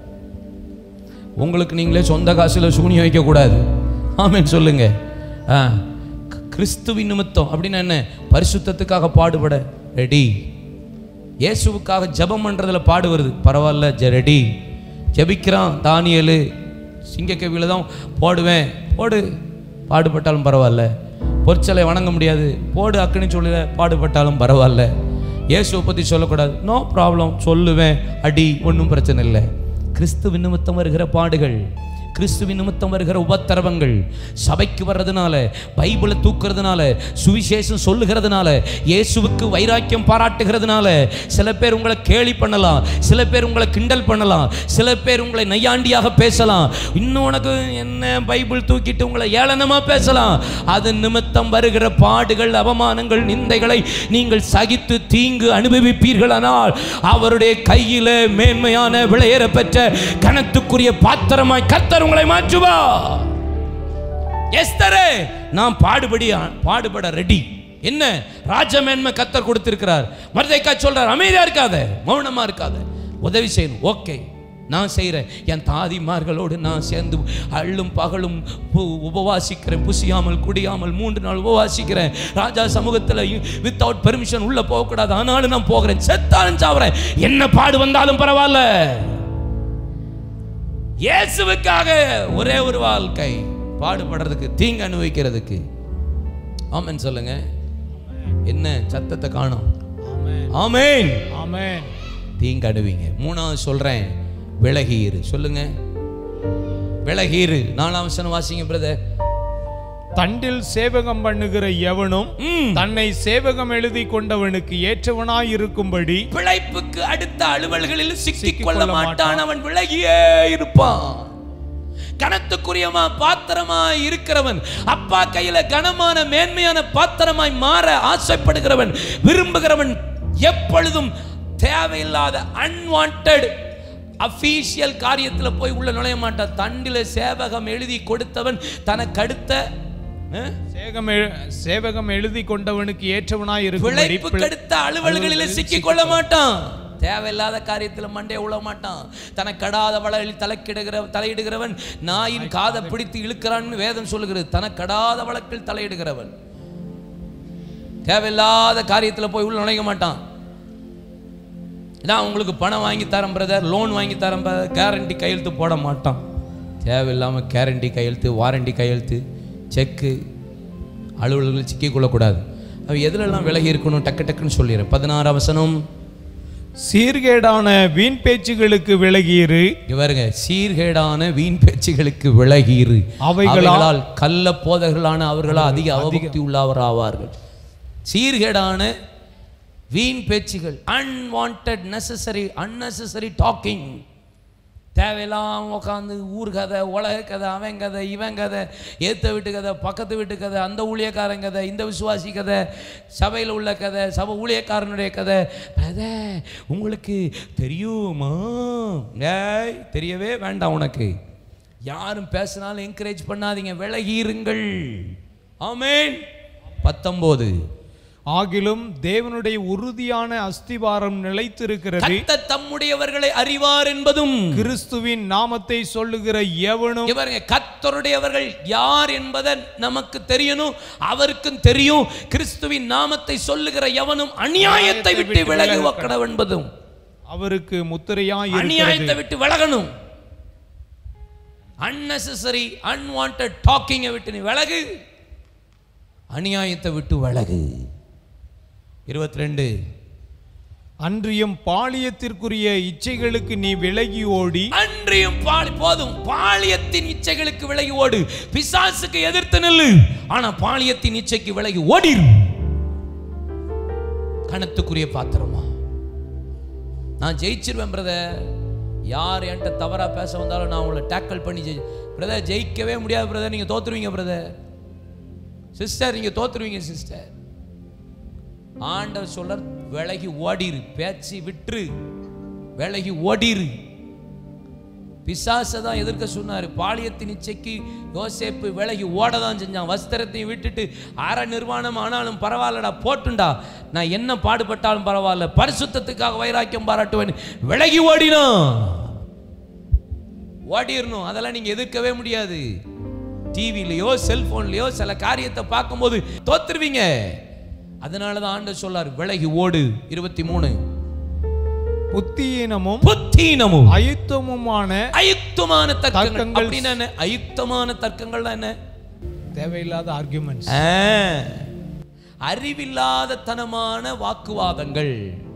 உங்களுக்கு நீங்களே சொந்த காசுல சூனி வைக்கக்கூடாது. ஆமென் சொல்லுங்க. கிறிஸ்துவின் நிமித்தம் அப்படின்னா என்ன? பரிசுத்தத்துக்காக பாடுபட ரெடி. இயேசுவுக்காக ஜெபம் பண்றதுல பாடு வருது, பரவாயில்ல, ரெடி. ஜெபிக்கிறான் தானியேலு, சிங்கக்கவியில தான் போடுவேன், போடு, பாடுபட்டாலும் பரவாயில்ல. பொற்சலை வணங்க முடியாது, போடு, அக்கினி சொல்ல பாடுபட்டாலும் பரவாயில்ல. இயேசுவை பற்றி சொல்லக்கூடாது, நோ ப்ராப்ளம், சொல்லுவேன், அடி, ஒன்றும் பிரச்சனை இல்லை. கிறிஸ்துவின் நிமித்தம் வருகிற பாடுகள், கிறிஸ்துவின் நிமித்தம் வருகிற உபத்திரவங்கள், சபைக்கு வர்றதுனால, பைபிளை தூக்குறதுனால, சுவிசேஷம் சொல்லுகிறதுனால, இயேசுவுக்கு வைராக்கியம் பாராட்டுகிறதுனால, சில பேர் உங்களை கேலி பண்ணலாம், சில பேர் உங்களை கிண்டல் பண்ணலாம், சில பேர் உங்களை நையாண்டியாக பேசலாம், இன்னும் உனக்கு என்ன பைபிள் தூக்கிட்டு உங்களை ஏளனமா பேசலாம். அது நிமித்தம் வருகிற பாடுகள், அவமானங்கள், நிந்தைகளை நீங்கள் சகித்து தீங்கு அனுபவிப்பீர்களானால் அவருடைய கையில மேன்மையான விளையேற பெற்ற கனத்துக்குரிய பாத்திரமாய் கர்த்தர் உங்களை மாற்றுவா. எஸ்தரே, நான் பாடுபடி பாடுபட ரெடி. என்ன ராஜமேன்மை கர்த்தர் கொடுத்திருக்கிறார். மர்தெக்காய் சொல்றார், அமைதியா இருக்காத, மௌனமா இருக்காத, உதவி செய்யணும். ஓகே, நான் செய்கிறேன். என் தாதிமார்களோடு நான் சேர்ந்து அள்ளும் பகலும் உபவாசிக்கிறேன், புசியாமல் குடியாமல் மூன்று நாள் உபவாசிக்கிறேன். ராஜா சமூகத்தில் வித்தவுட் பெர்மிஷன் உள்ள போகக்கூடாது, ஆனாலும் நான் போகிறேன். செத்தாலும் சாவுறேன், என்ன பாடு வந்தாலும் பரவாயில்ல. இயேசுவுக்காக ஒரே ஒரு வாழ்க்கை பாடுபடுறதுக்கு, தீங்கு அனுபவிக்கிறதுக்கு. ஆமென் சொல்லுங்க. என்ன சத்தத்தை காணோம்? ஆமென் ஆமென். தீங்கு அனுபவிங்க. மூணாவது சொல்றேன், விலகீரு. சொல்லுங்க, விலகீரு. நாலாம் வசனம் வாசிங்க பிரதர். தண்டில் சேவகம் பண்ணுகிற எவனும் தன்னை சேவகம் எழுதி கொண்டவனுக்கு ஏற்றவனாய் இருக்கும்படி பிழைப்புக்கு அடுத்த அலுவல்களில் சிக்கிக் கொள்ள மாட்டான். அவன் விலகியே இருப்பான். கனத்துக்குரியமா பாத்திரமாய் இருக்கிறவன், அப்பா கையில கனமான மேன்மையான பாத்திரமாய் மாற ஆசைப்படுகிறவன், விரும்புகிறவன் எப்பொழுதும் தேவையில்லாத அன்வான்டட் அபிஷியல் காரியத்துல போய் உள்ள நுழைய மாட்டான். தண்டில சேவகம் எழுதி கொடுத்தவன் தனக்கு அடுத்த சேவகம் எழுதி கொண்டவனுக்கு ஏற்றவனாய் இருக்கும்படி பிழைப்புக்கு அடுத்த அலுவல்களில் சிக்கிக் கொள்ள மாட்டான். தேவையில்லாத காரியத்தில் மண்டே உள்ள மாட்டான். தனக்கு கடாத வழக்கில் தலைக்கிடுகிற தலையிடுகிறவன் நாயின் காதை பிடித்து இழுக்கிறான்னு வேதம் சொல்லுகிறது. தனக்கு கடாத வழக்கில் தலையிடுகிறவன் தேவையில்லாத காரியத்தில் போய் உள்ள நுழைய மாட்டான். நான் உங்களுக்கு பணம் வாங்கி தரேன் பிரதர், லோன் வாங்கி தரேன் பிரதர், கேரண்டி கையெழுத்து போட மாட்டான். தேவையில்லாமல் கேரண்டி கையெழுத்து, வாரண்டி கையெழுத்து, செக்கு அலுவலர்கள் சிக்கிக்கொள்ளக்கூடாது. அவ எதுலெல்லாம் விலகி இருக்கணும் டக்கு டக்குன்னு சொல்லிடுறேன். பதினாறாம் வசனம், சீர்கேடான வீண் பேச்சுகளுக்கு விலகீரு. இவருங்க, சீர்கேடான வீண் பேச்சுகளுக்கு விலகீரு. அவைகளால் கள்ள போதகர்களான அவர்களால் அதிக அவபக்தி உள்ளவராவார்கள். சீர்கேடான வீண் பேச்சுகள், அன்வான்டட் நெசசரி அன்னெசசரி டாக்கிங். தேவையெல்லாம் உட்காந்து ஊர் கதை, உலக கதை, அவன் கதை, இவன் கதை, ஏற்ற வீட்டு கதை, பக்கத்து வீட்டு கதை, அந்த ஊழியக்காரன் கதை, இந்த விசுவாசி கதை, சபையில் உள்ள கதை, சபை ஊழியக்காரனுடைய கதை. பிரதர் உங்களுக்கு தெரியுமா? ஏய், தெரியவே வேண்டாம் உனக்கு. யாரும் பேசினாலும் என்கரேஜ் பண்ணாதீங்க, விலகிருங்கள். ஆமென். பத்தொன்பது, ஆகிலும் தேவனுடைய உறுதியான அஸ்திவாரம் நிலைத்திருக்கிறது. கர்த்தர் தம்முடையவர்களை அறிவார் என்பதும், கிறிஸ்துவின் நாமத்தை சொல்லுகிற எவனும். இவருங்க, கர்த்தருடையவர்கள் யார் என்பதை நமக்கு தெரியணும், அவருக்கும் தெரியும். கிறிஸ்துவின் நாமத்தை சொல்லுகிற எவனும் அநியாயத்தை விட்டு விலகி கடவன் என்பதும் அவருக்கு முத்திரையாய் அநியாயத்தை விட்டு விலகணும். அன்னெசசரி அன்வான்டட் டாக்கிங்கை விட்டு நீ விலகு, அநியாயத்தை விட்டு விலகு. இருபத்தி ரெண்டு, அன்றியும் பாலியத்திற்குரிய இச்சைகளுக்கு நீ விலகி ஓடி. அன்றியும் பாலி போதும், பாலியத்தின் இச்சைகளுக்கு விலகி ஓடு. பிசாசுக்கு எதிர்த்து நில்லு, ஆனா பாலியத்தின் இச்சைக்கு விலகி ஓடிரு. கணத்துக்குரிய பாத்திரமா நான் ஜெயிச்சிருவேன் பிரதர். யார் என்கிட்ட தவறா பேச வந்தாலும் நான் உங்களை டேக்கிள் பண்ணி ஜெயி பிரதர். ஜெயிக்கவே முடியாது பிரதர், நீங்க தோத்துருவீங்க பிரதர். சிஸ்டர் நீங்க தோத்துருவீங்க சிஸ்டர். ஆண்டவர் சொல்ற விலகி ஓடிரு, பேச்சு விட்டுரு, விலகி ஓடிரு. பிசாசை தான் எதிர்க்க சொன்னாரு. பாலியத்தின் இச்சைக்கு யோசேப்பு விலகி ஓடதான் செஞ்சான். வஸ்திரத்தையும் விட்டுட்டு அற நிர்வாணம் ஆனாலும் பரவாயில்லடா, போட்டுண்டா, நான் என்ன பாடுபட்டாலும் பரவாயில்ல, பரிசுத்தத்துக்காக வைராக்கியம் பாராட்டுவேன், விலகி ஓடினான். ஓடிடணும். அதெல்லாம் நீங்க எதிர்க்கவே முடியாது. டிவிலையோ செல்போன்லயோ சில காரியத்தை பார்க்கும்போது தோத்துருவீங்க. அதனாலதான் ஆண்டவர் சொல்லார் விலகி ஓடு. இருபத்தி மூணு, புத்தியீனமும் புத்தியீனமும் அயுத்தமுமான அயுத்தமான தர்க்கங்கள். அப்படின்னா என்ன? அயுத்தமான தர்க்கங்கள் என்ன? தேவையில்லாத ஆர்குமெண்ட்ஸ், அறிவில்லாத தனமான வாக்குவாதங்கள்.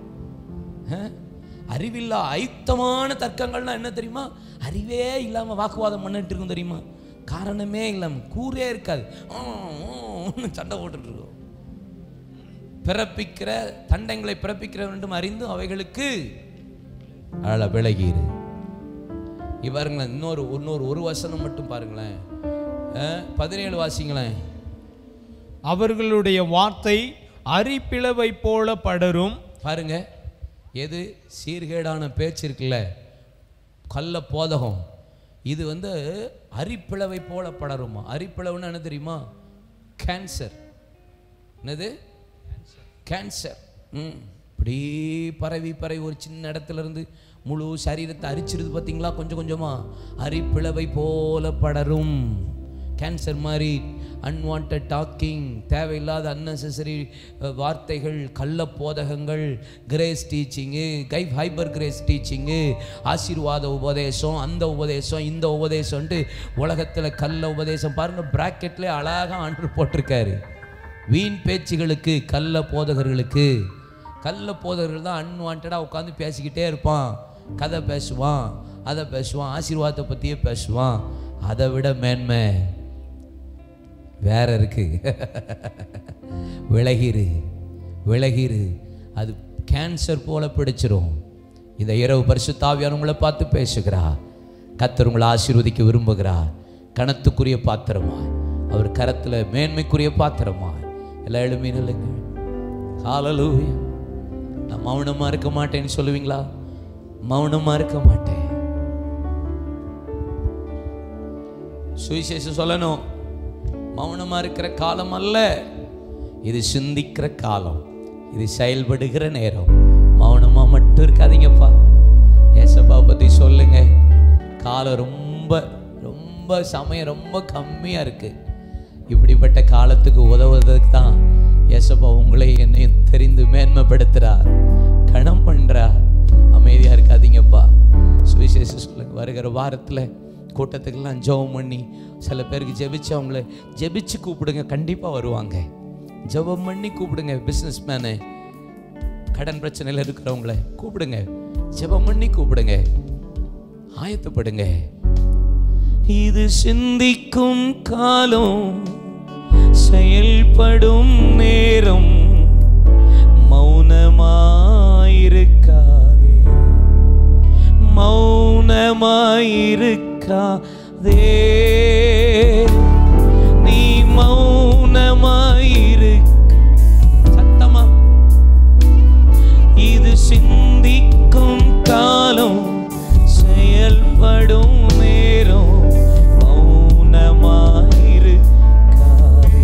அறிவில்லா அயுத்தமான தர்க்கங்கள்னா என்ன தெரியுமா? அறிவே இல்லாம வாக்குவாதம் பண்ணிட்டு இருக்கும் தெரியுமா? காரணமே இல்லாம, கூரே இருக்காது, சண்டை போட்டுட்டு இருக்கோம். பிறப்பிக்கிற தண்டங்களை பிறப்பிக்கிற வேண்டும் அறிந்து அவைகளுக்கு அழ விலகீரு. இவருங்களேன், இன்னொரு இன்னொரு ஒரு வசனம் மட்டும் பாருங்களேன், பதினேழு வாசிங்களேன். அவர்களுடைய வார்த்தை அரிப்பிளவை போல படரும். பாருங்க, எது சீர்கேடான பேச்சு இருக்குல்ல, கள்ள போதகம், இது வந்து அரிப்பிளவை போல படருமா. அரிப்பிளவுன்னு என்ன தெரியுமா? கேன்சர். என்னது? கேன்சர். ம் இப்படி பரவி பரவி ஒரு சின்ன இடத்துல இருந்து முழு சரீரத்தை அரிச்சிருது பார்த்தீங்களா? கொஞ்சம் கொஞ்சமா அரிப்பிளவை போல படரும். கேன்சர் மாதிரி அன்வான்ட் டாக்கிங், தேவையில்லாத அன்னெசரி வார்த்தைகள், கள்ள போதகங்கள், கிரேஸ் டீச்சிங்கு, கை ஹைப்பர் கிரேஸ் டீச்சிங்கு, ஆசீர்வாத உபதேசம், அந்த உபதேசம் இந்த உபதேசம்ன்ட்டு உலகத்தில் கள்ள உபதேசம். பாருங்கள், பிராக்கெட்லேயே அழகாக ஆண்டு போட்டிருக்காரு. வீண் பேச்சுகளுக்கு, கள்ள போதகர்களுக்கு. கள்ள போதகர்கள் தான் அன்வான்டாக உட்காந்து பேசிக்கிட்டே இருப்பான், கதை பேசுவான், அதை பேசுவான், ஆசீர்வாதத்தை பற்றியே பேசுவான். அதை விட மேன்மை வேற இருக்கு. விலகிரு விலகிரு, அது கேன்சர் போல பிடிச்சிரும். இந்த இரவு பரிசுத்த ஆவியானவர் உங்களை பார்த்து பேசுகிறா. கர்த்தர் உங்களை ஆசீர்வதிக்க விரும்புகிறா. கணத்துக்குரிய பாத்திரமா, அவர் கரத்தில் மேன்மைக்குரிய பாத்திரமா. எல்லாம் எழுமி நில்லுங்க. ஹல்லேலூயா. நான் மௌனமா இருக்க மாட்டேன்னு சொல்லுவீங்களா? மௌனமா இருக்க மாட்டேன். சுவிசேஷம் சொல்லணும். மௌனமா இருக்கிற காலம் அல்ல, இது சிந்திக்கிற காலம், இது செயல்படுகிற நேரம். மௌனமா மட்டும் இருக்காதீங்கப்பா. ஏசப்பா பத்தி சொல்லுங்க. காலம் ரொம்ப ரொம்ப சமயம் ரொம்ப கம்மியா இருக்கு. இப்படிப்பட்ட காலத்துக்கு உதவுவதற்கு தான் ஏசப்பா உங்களை என்னையும் தெரிந்து மேன்மைப்படுத்துறார், கணம் பண்றார். அமைதியா இருக்காதீங்கப்பா. சுவிசேஷம் சொல்லுங்க. வருகிற வாரத்தில் கூட்டத்துக்கெல்லாம் ஜெபம் பண்ணி, சில பேருக்கு ஜெபிச்சு அவங்கள ஜெபிச்சு கூப்பிடுங்க, கண்டிப்பாக வருவாங்க. ஜெபம் பண்ணி கூப்பிடுங்க. பிஸ்னஸ் மேனு, கடன் பிரச்சனையில் இருக்கிறவங்கள கூப்பிடுங்க, ஜெபம் பண்ணி கூப்பிடுங்க, ஆயத்தப்படுங்க. இது சிந்திக்கும் காலம், செயல்படும் நேரம். மௌனமாயிருக்காதே, மௌனமாயிருக்காதே, நீ மௌனமாயிருக்க. சத்தமா. இது சிந்திக்கும் காலம், செயல்படும் நேரம். மௌனமாயிருக்காதே.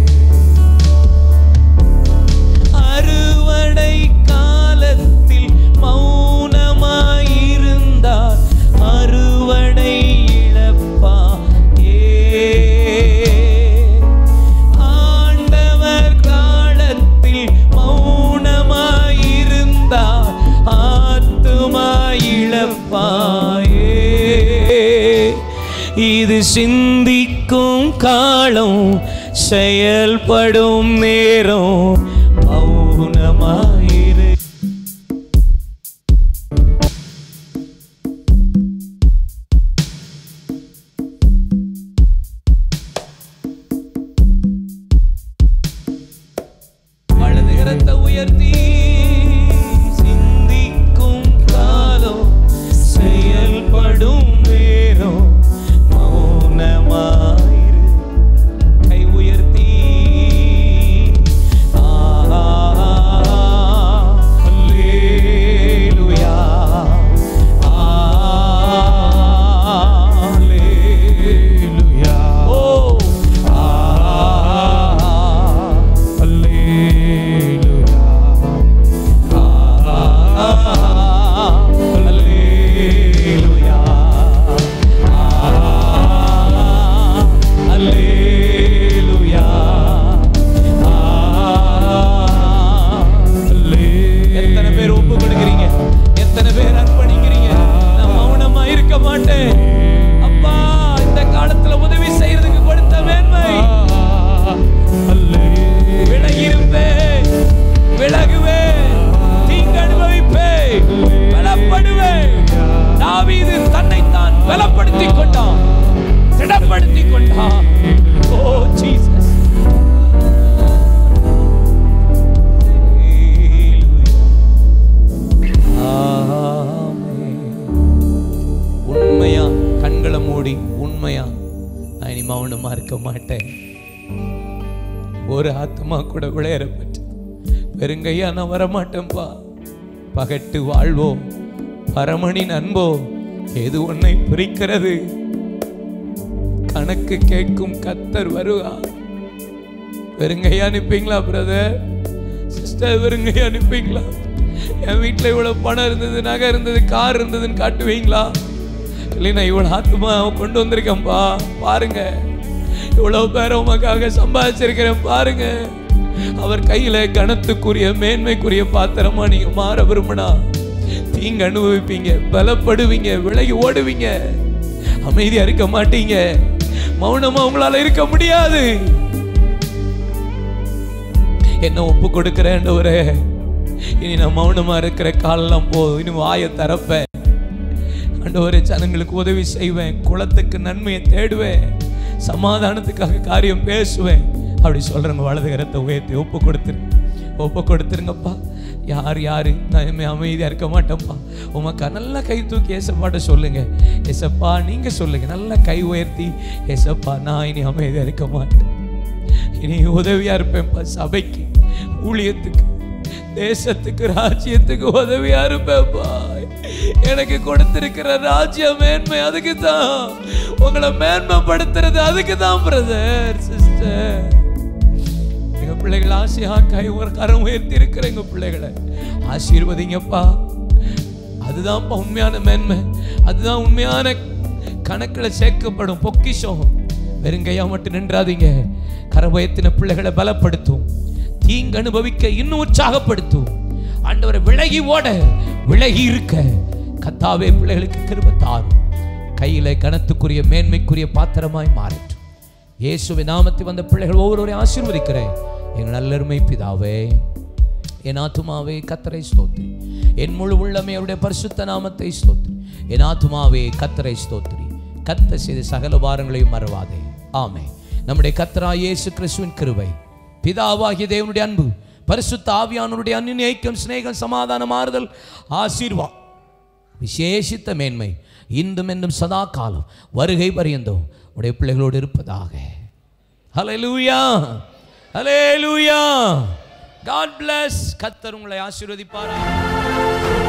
அறுவடை காலத்தில் மௌனமாயிருந்தால் அறுவடை இழப்பாயே. ஆண்டவர் காலத்தில் மௌனமாயிருந்தால் ஆத்துமா இழப்பாயே. இது சிந்திக்கும் காலம், செயல்படும் நேரம். மௌனமாயிரு. வலது கரத்தை உயர்த்தி. சிந்திக்கும் காலம், செயல்படும் நேரம். மௌனமாயிரு. கை உயர்த்தி. அல்லேலூயா, அல்லேலூயா. ஓ அல்லேலூயா, அல்லேலூயா, அல்லேலூயா. எத்தனை பேர் ஒப்பு கொடுக்கிறீங்க? எத்தனை பேர் அர்ப்பணிக்கிறீங்க? நான் மௌனமா இருக்க மாட்டேன். அப்பா, இந்த காலத்துல உதவி செய்யறதுக்கு கொடுத்த மேன்மை. விலகிருப்பேன், விலகுவேன், தீங்கு அனுபவிப்பேன், பலப்படுவேன். தாவீது தன்னைத்தான் பலப்படுத்திக் கொண்டான், திடப்படுத்திக் கொண்டான். Oh Jesus. உண்மையா கண்களை மூடி, உண்மையா நான் இனி மௌனமா இருக்க மாட்டேன். ஒரு ஆத்மா கூட விளையாடப்பட்டு பெருங்கையா நான் வரமாட்டேன்பா. பகட்டு வாழ்வோ பரமனின் அன்போ எது உன்னை பிரிக்கிறது? கணக்கு கேட்கும் கர்த்தர் வருவா. வெறுங்கையா அனுப்பீங்களா பிரதர் சிஸ்டர்? வெறுங்கையா அனுப்பீங்களா? என் வீட்டில் இவ்வளவு பணம் இருந்தது, நகை இருந்தது, கார் இருந்ததுன்னு காட்டுவீங்களா? இல்லைன்னா இவ்வளவு ஆத்மா கொண்டு வந்திருக்கேன்பா பாருங்க. இவ்வளவு பேர் உமக்காக சம்பாதிச்சிருக்கிறேன் பாருங்க. அவர் கையில கனத்துக்குரிய மேன்மைக்குரிய பாத்திரமா நீங்க மாற விரும்பினா தீங்கு அனுபவிப்பீங்க, பலப்படுவீங்க, விலகி ஓடுவீங்க, அமைதியா இருக்க மாட்டீங்க, மௌனமா உங்களால இருக்க முடியாது. என்ன ஒப்பு கொடுக்கிறேன் ஒரே, இனி நான் மௌனமா இருக்கிற காலெல்லாம் போதும், இனி வாயை தரப்பேன் ஆண்டவரே, ஜனங்களுக்கு உதவி செய்வேன், குலத்துக்கு நன்மையை தேடுவேன், சமாதானத்துக்காக காரியம் பேசுவேன் அப்படி சொல்றவங்க வலது கரத்தை உயர்த்தி ஒப்பு கொடுத்துரு, ஒப்பு கொடுத்துருங்கப்பா. யார் யாரு நான் அமைதியா இருக்க மாட்டேன்ப்பா, உமக்கா நல்லா கை தூக்கி ஏசப்பாட்ட சொல்லுங்க. ஏசப்பா நீங்க சொல்லுங்க, நல்லா கை உயர்த்தி, ஏசப்பா நான் இனி அமைதியா இருக்க மாட்டேன், இனி உதவியா இருப்பேன்ப்பா, சபைக்கு, ஊழியத்துக்கு, தேசத்துக்கு, ராஜ்யத்துக்கு உதவியா இருப்பேன்ப்பா. எனக்கு கொடுத்திருக்கிற ராஜ்ய மேன்மை அதுக்கு தான், உங்களை மேன்மைப்படுத்துறது அதுக்கு தான். பிரதர் சிஸ்டர், எங்க பிள்ளைகள் ஆசையா கை ஒரு கரம் உயர்த்தி இருக்கிற எங்க பிள்ளைகளை ஆசீர்வதிங்கப்பா. அதுதான்ப்பா உண்மையான மேன்மை, அதுதான் உண்மையான கணக்கில் சேர்க்கப்படும் பொக்கிஷம். வெறுங்கையா மட்டும் நின்றாதீங்க. கரபயத்தின பிள்ளைகளை பலப்படுத்தும், தீங்கு அனுபவிக்க இன்னும் உற்சாகப்படுத்தும். ஆண்டவரை விலகி ஓட, விலகி இருக்க கர்த்தாவே பிள்ளைகளுக்கு கிருபை தாரும். கையில கனத்துக்குரிய மேன்மைக்குரிய பாத்திரமாய் மாறட்டும். இயேசுவின் நாமத்தில் வந்த பிள்ளைகள் ஒவ்வொருவரையும் ஆசீர்வதிக்கிறேன். எங்கள் நல்லருமை பிதாவே, என் ஆத்துமாவே கர்த்தரை ஸ்தோத்திரி, என் முழு உள்ளமே அவருடைய பரிசுத்த நாமத்தை ஸ்தோத்திரி. என் ஆத்துமாவே கர்த்தரை ஸ்தோத்திரி, கர்த்தர் செய்த சகல வாரங்களையும் மறவாதே. ஆமென். நம்முடைய கர்த்தராகிய இயேசு கிறிஸ்துவின் கிருபை, பிதாவாகிய தேவனுடைய அன்பு, பரிசுத்த ஆவியானவருடைய அன்பின் ஐக்கியம், சிநேகம், சமாதானம், ஆறுதல், ஆசீர்வாதம், விசேஷித்த மேன்மை இன்றும் என்றும் சதா காலம் வருகை பரியந்தம் உடைய பிள்ளைகளோடு இருப்பதாக. ஹல்லேலூயா, ஹல்லேலூயா. God bless. கர்த்தர் உங்களை ஆசீர்வதிப்பாராக.